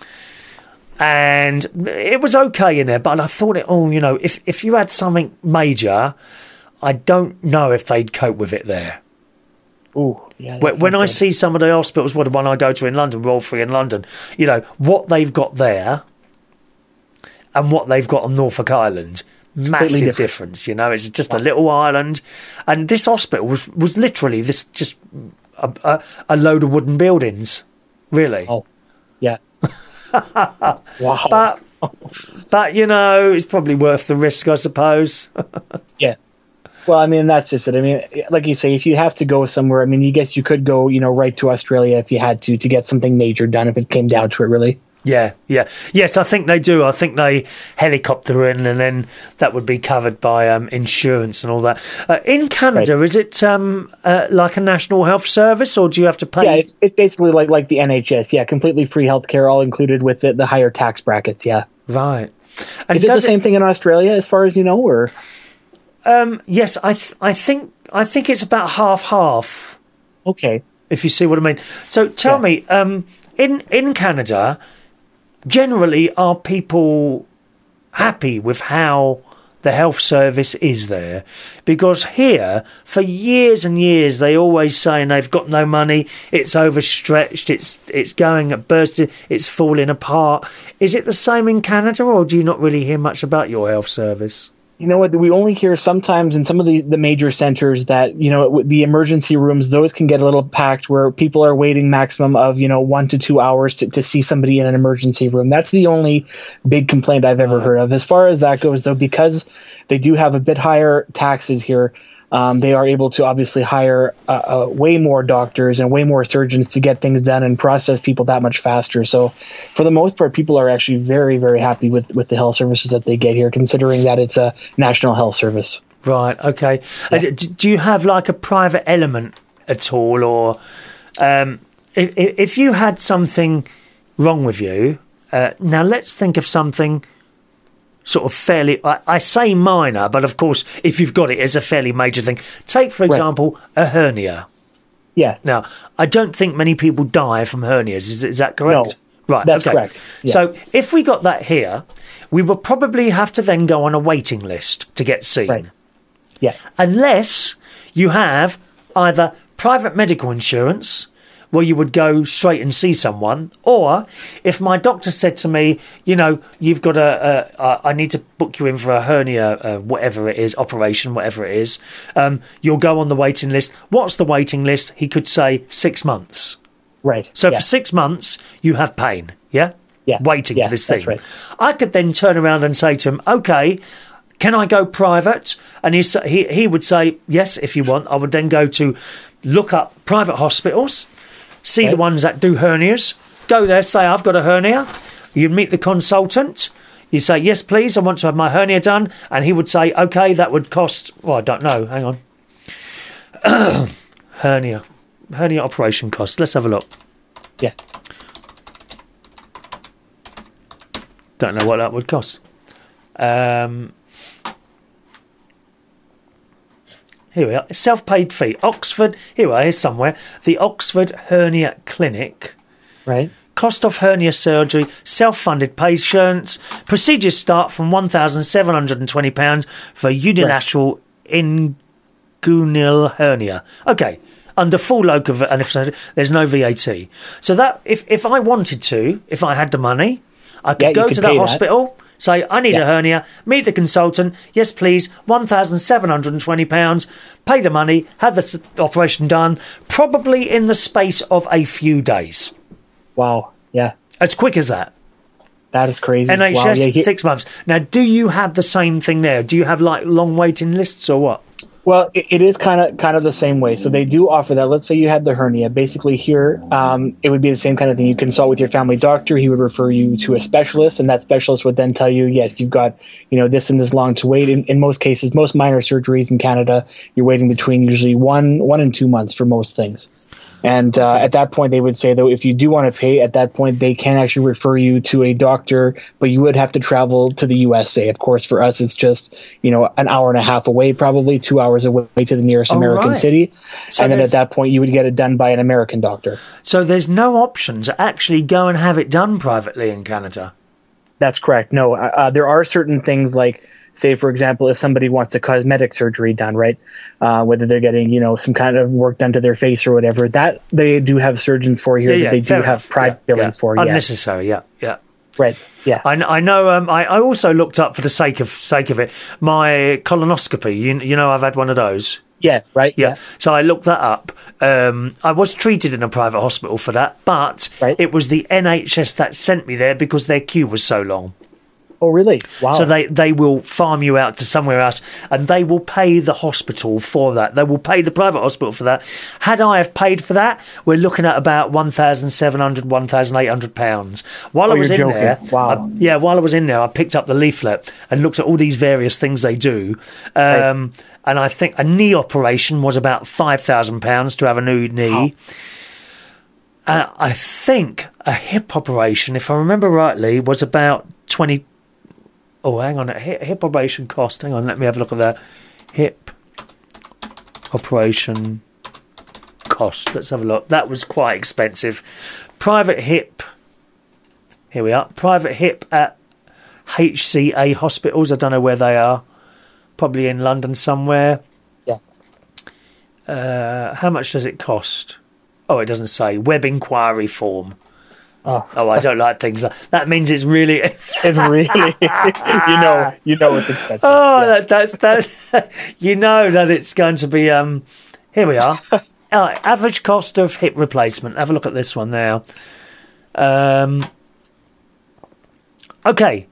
And it was okay in there, but I thought it, oh, you know, if, if you had something major, I don't know if they'd cope with it there. Ooh, yeah. When, that's when not I good. see some of the hospitals, what the one I go to in London, Royal Free in London, you know, what they've got there and what they've got on Norfolk Island, massive different. difference, you know, it's just a little island. And this hospital was, was literally this just a, a, a load of wooden buildings, really. Oh, yeah. Wow. But, but, you know, it's probably worth the risk, I suppose. Yeah. Well, I mean, that's just it. I mean, like you say, if you have to go somewhere, I mean, you guess you could go, you know, right to Australia if you had to, to get something major done if it came down to it, really. Yeah, yeah. Yes, I think they do. I think they helicopter in and then that would be covered by um, insurance and all that. Uh, in Canada, Right. is it um, uh, like a national health service or do you have to pay? Yeah, it's, it's basically like, like the N H S. Yeah, completely free healthcare, all included with the, the higher tax brackets. Yeah. Right. And Is it the does same thing in Australia as far as you know, or? Yes, I th- I think I think it's about half half. Okay. If you see what I mean. So tell Yeah. me, um, in in Canada, generally are people happy with how the health service is there? Because here, for years and years, they always saying they've got no money, it's overstretched, it's it's going at bursting, it's falling apart. Is it the same in Canada, or do you not really hear much about your health service? You know what? We only hear sometimes in some of the, the major centers that, you know, the emergency rooms, those can get a little packed where people are waiting maximum of, you know, one to two hours to, to see somebody in an emergency room. That's the only big complaint I've ever heard of. As far as that goes, though, because they do have a bit higher taxes here, um, they are able to obviously hire uh, uh, way more doctors and way more surgeons to get things done and process people that much faster. So for the most part, people are actually very, very happy with, with the health services that they get here, considering that it's a national health service. Right, okay. Uh, d- do you have like a private element at all, or um, if, if you had something wrong with you, uh, now let's think of something sort of fairly, I, I say minor, but of course, if you've got it, it's a fairly major thing. Take, for example, a hernia. Yeah. Now, I don't think many people die from hernias. Is, is that correct? No, right, that's okay. correct. Yeah. So if we got that here, we would probably have to then go on a waiting list to get seen. Right. Yeah. Unless you have either private medical insurance, where you would go straight and see someone, or if my doctor said to me, you know, you've got a, a, a I need to book you in for a hernia, uh, whatever it is, operation, whatever it is, um, you'll go on the waiting list. What's the waiting list? He could say six months. Right. So yeah. for six months, you have pain, yeah? Yeah. Waiting Yeah, for this thing. that's right. I could then turn around and say to him, okay, can I go private? And he, sa- he, he would say, yes, if you want. I would then go to look up private hospitals, see Right. the ones that do hernias, go there, say, I've got a hernia. You'd meet the consultant. You say, yes, please, I want to have my hernia done. And he would say, okay, that would cost, well, I don't know, hang on. hernia. Hernia operation cost. Let's have a look. Yeah. Don't know what that would cost. Um, here we are. Self-paid fee. Oxford. Here we are. Here's somewhere. The Oxford Hernia Clinic. Right. Cost of hernia surgery. Self-funded patients. Procedures start from one thousand seven hundred and twenty pounds for unilateral inguinal hernia. Okay. Under full local, and if so, there's no V A T. So that if if I wanted to, if I had the money, I could Yeah, you go could to the pay that. hospital, say, I need Yeah. a hernia, meet the consultant, yes, please, one thousand seven hundred twenty pounds, pay the money, have the s- operation done, probably in the space of a few days. Wow. Yeah. As quick as that. That is crazy. N H S, wow. Yeah, he- six months. Now, do you have the same thing there? Do you have, like, long waiting lists or what? Well, it, it is kind of kind of the same way. So they do offer that. Let's say you had the hernia. Basically, here um, it would be the same kind of thing. You consult with your family doctor. He would refer you to a specialist, and that specialist would then tell you, yes, you've got you know this and this long to wait. In, in most cases, most minor surgeries in Canada, you're waiting between usually one one and two months for most things. And uh, at that point, they would say, though, if you do want to pay, at that point, they can actually refer you to a doctor, but you would have to travel to the U S A. Of course, for us, it's just, you know, an hour and a half away, probably two hours away to the nearest Oh, American right. city. So and then there's- at that point, you would get it done by an American doctor. So there's no option to actually go and have it done privately in Canada? That's correct. No, uh, uh, there are certain things like, say, for example, if somebody wants a cosmetic surgery done, right, uh, whether they're getting, you know, some kind of work done to their face or whatever, that they do have surgeons for here. Yeah, that yeah, they do fair have enough. private Yeah, billings yeah. for. Yeah, Unnecessary, yeah, yeah. right. Yeah. I, kn- I know. Um, I, I also looked up for the sake of sake of it my colonoscopy. You, you know, I've had one of those. Yeah. Right. Yeah. So I looked that up. Um, I was treated in a private hospital for that, but Right. it was the N H S that sent me there because their queue was so long. Oh, really? Wow. So they, they will farm you out to somewhere else, and they will pay the hospital for that. They will pay the private hospital for that. Had I have paid for that, we're looking at about one thousand seven hundred, one thousand eight hundred pounds. While Oh, I was you're in joking. there, Wow. I- yeah, while I was in there, I picked up the leaflet and looked at all these various things they do. Um, And I think a knee operation was about five thousand pounds to have a new knee. Uh, I think a hip operation, if I remember rightly, was about twenty. Oh, hang on. A hip, hip operation cost. Hang on. Let me have a look at that. Hip operation cost. Let's have a look. That was quite expensive. Private hip. Here we are. Private hip at H C A hospitals. I don't know where they are. Probably in London somewhere. Yeah. Uh, how much does it cost? Oh, it doesn't say. Web inquiry form. Oh, Oh, I don't like things like that. Means it's really. it's really, you know, you know it's expensive. Oh, Yeah. that, that's that. You know that it's going to be. Um, here we are. Oh, average cost of hip replacement. Have a look at this one now. Um, okay.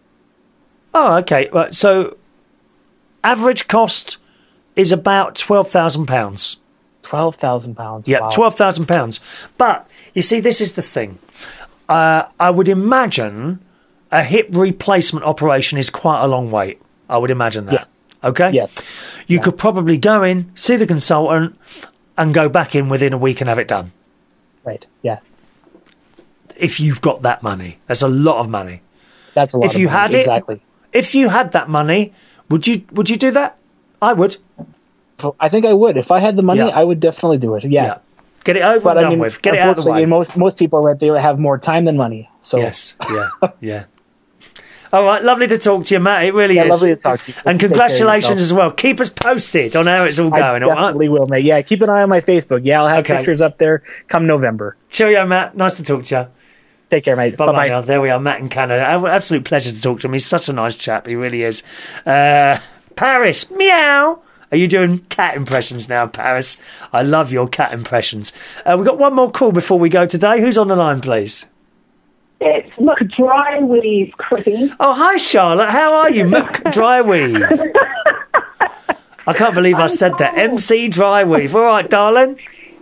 Oh, okay. Right. So, average cost is about twelve thousand pounds. twelve thousand pounds. Yeah, Wow. twelve thousand pounds. But you see, this is the thing. Uh, I would imagine a hip replacement operation is quite a long wait. I would imagine that. Yes. Okay? Yes. You Yeah. could probably go in, see the consultant, and go back in within a week and have it done. Right. Yeah. If you've got that money. That's a lot of money. That's a lot If of you money. had it- Exactly. If you had that money, would you would you do that? I would. I think I would. If I had the money, Yeah. I would definitely do it. Yeah. Yeah. Get it over But and I done mean, with. Get it out of the unfortunately, way. most most people are right. They have more time than money. So Yes. Yeah. Yeah. All right. Lovely to talk to you, Matt. It really yeah, is. lovely to talk to you. And Take care of congratulations yourself. as well. Keep us posted on how it's all I going. All right. definitely will, mate. Yeah, keep an eye on my Facebook. Yeah, I'll have Okay. pictures up there come November. Cheerio, Matt. Nice to talk to you. Take care, mate. Bye Bye bye. bye. There we are, Matt in Canada. Ab- Absolute pleasure to talk to him. He's such a nice chap. He really is. Uh, Paris, meow. Are you doing cat impressions now, Paris? I love your cat impressions. Uh, we've got one more call before we go today. Who's on the line, please? It's Muck Dry Weave, Chrissy. Oh, hi, Charlotte. How are you? Muck Dryweave. I can't believe I said that. M C Dryweave. All right, darling.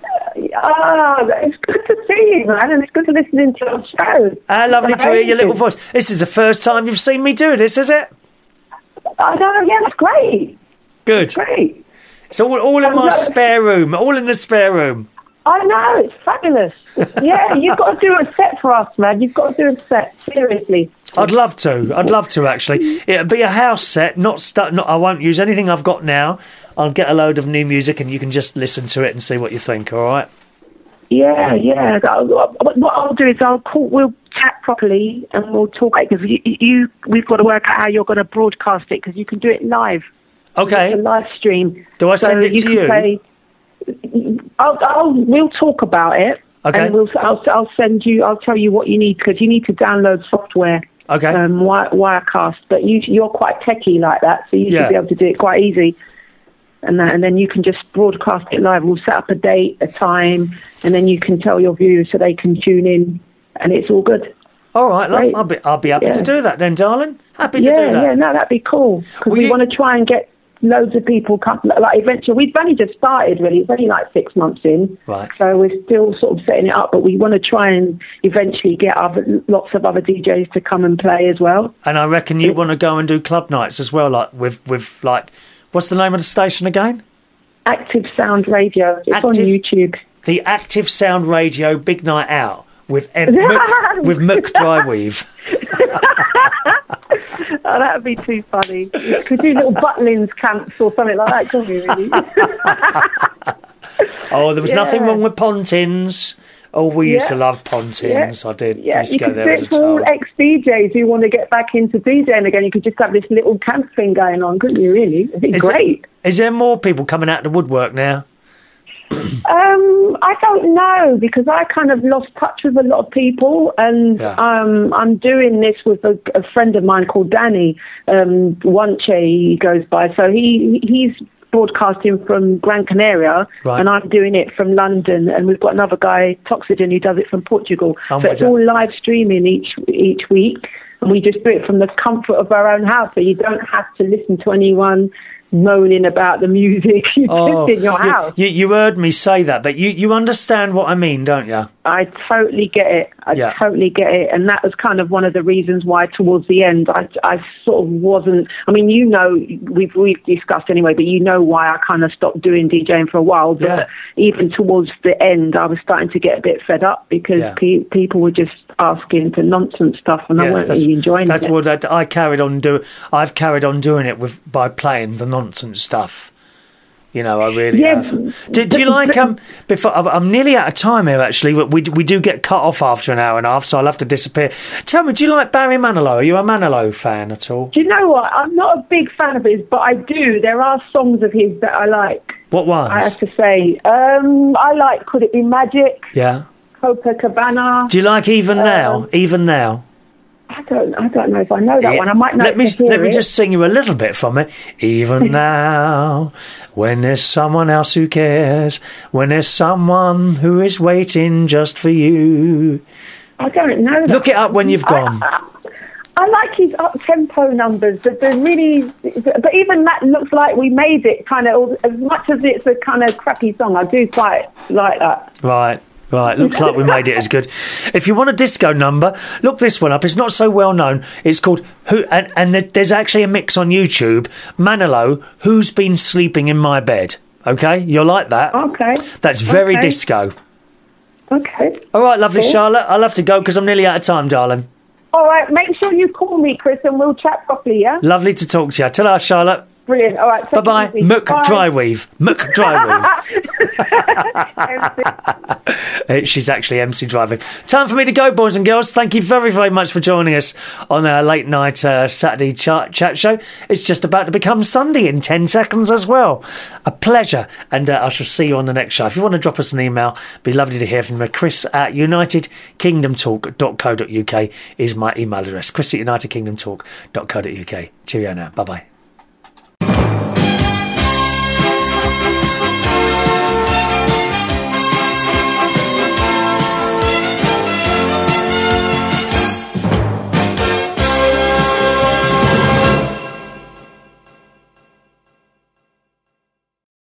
Ah, it's good to see you, man, and it's good to listen to your show. Ah, lovely to hear your little Amazing. voice. This is the first time you've seen me do this, is it? I know, yeah, that's great. Good. Great. It's all, all in my spare room. All in the spare room. I know, it's fabulous. Yeah, you've got to do a set for us, man. You've got to do a set, seriously. I'd love to. I'd love to, actually. It'll be a house set, not stuck. Not, I won't use anything I've got now. I'll get a load of new music and you can just listen to it and see what you think, all right? Yeah, yeah. I'll- What I'll do is I'll call, we'll chat properly and we'll talk, because you, you, we've got to work out how you're going to broadcast it, because you can do it live. Okay. It's a live stream. Do I send it to can you? Play, I'll, I'll, we'll talk about it. Okay. And we'll, I'll, I'll send you, I'll tell you what you need, because you need to download software. Okay. Um, wire, Wirecast. But you, you're quite techie like that, so you Yeah. should be able to do it quite easy. And that, and then you can just broadcast it live. We'll set up a date, a time, and then you can tell your viewers so they can tune in, and it's all good. All right, love. Great. I'll be, I'll be happy Yeah. to do that then, darling. Happy to Yeah, do that. yeah, no, that'd be cool. Because Well, we you- want to try and get loads of people come, like eventually. We've only just started, really. It's only like six months in. Right. So we're still sort of setting it up, but we want to try and eventually get other, lots of other D Js to come and play as well. And I reckon you want to go and do club nights as well, like with, with like, what's the name of the station again? Active Sound Radio. It's on Active- YouTube. The Active Sound Radio Big Night Out with M- Mook, with Mook Dryweave. Oh, that would be too funny. Could do little Butlins camps or something like that, couldn't we, really? Oh, there was Yeah. nothing wrong with Pontins. Oh, we used Yeah. to love Pontins. I did. Yeah, used to you go could there do as a it for all child. ex-D Js who want to get back into DJing again. You could just have this little camp thing going on, couldn't you, really? It'd be Is great. Is there more people coming out of the woodwork now? Um, I don't know, because I kind of lost touch with a lot of people, and Yeah. um, I'm doing this with a, a friend of mine called Danny. Um, Wanche, he goes by. So he he's broadcasting from Gran Canaria, Right. and I'm doing it from London, and we've got another guy, Toxidon, who does it from Portugal. I'm so with it's you. all live streaming each each week, and we just do it from the comfort of our own house, so you don't have to listen to anyone moaning about the music. You Oh, just in your you- house. You, you heard me say that, but you, you understand what I mean, don't you? I totally get it. I Yeah. totally get it. And that was kind of one of the reasons why towards the end I, I sort of wasn't, I mean, you know, we've, we've discussed anyway, but you know why I kind of stopped doing DJing for a while. But Yeah. even towards the end, I was starting to get a bit fed up because Yeah. pe- people were just asking for nonsense stuff, and I Yeah, weren't that's- really enjoying That's it. what that I carried on do. I've carried on doing it with by playing the nonsense stuff. You know, I really Yeah, have. Do, do you like um? Before I'm- I'm nearly out of time here. Actually, but we we do get cut off after an hour and a half, so I'll have to disappear. Tell me, do you like Barry Manilow? Are you a Manilow fan at all? Do you know what? I'm not a big fan of his, but I do. There are songs of his that I like. What ones? I have to say, um, I like "Could It Be Magic," Yeah. Copacabana. Do you like Even Now? Even Now. I don't, I don't know if I know that Yeah. one. I might know. Let me to hear let me it. just sing you a little bit from it. Even now, when there's someone else who cares, when there's someone who is waiting just for you. I don't know. That. Look it up when you've gone. I, I, I like his up tempo numbers. That they're really, but even that looks like we made it. Kind of as much as it's a kind of crappy song. I do quite like that. Right. Right, looks like we made it as good. If you want a disco number, look this one up. It's not so well known. It's called Who, and, and there's actually a mix on YouTube. Manilow, Who's Been Sleeping in My Bed? Okay, you'll like that. Okay. That's very Okay. disco. Okay. All right, lovely Cool. Charlotte. I'll have to go because I'm nearly out of time, darling. All right. Make sure you call me, Chris, and we'll chat properly. Yeah. Lovely to talk to you. Ta-ra, Charlotte. Brilliant. All right. take Bye it bye. easy. Mook Bye. Dryweave. Mook Dryweave. Uh, She's actually M C Driving. Time for me to go, boys and girls. Thank you very, very much for joining us on our late night uh, Saturday chat, chat show. It's just about to become Sunday in ten seconds as well. A pleasure. And uh, I shall see you on the next show. If you want to drop us an email, be lovely to hear from you. Chris at united kingdom talk dot co dot uk is my email address. Chris at united kingdom talk dot co dot uk. Cheerio now. Bye bye.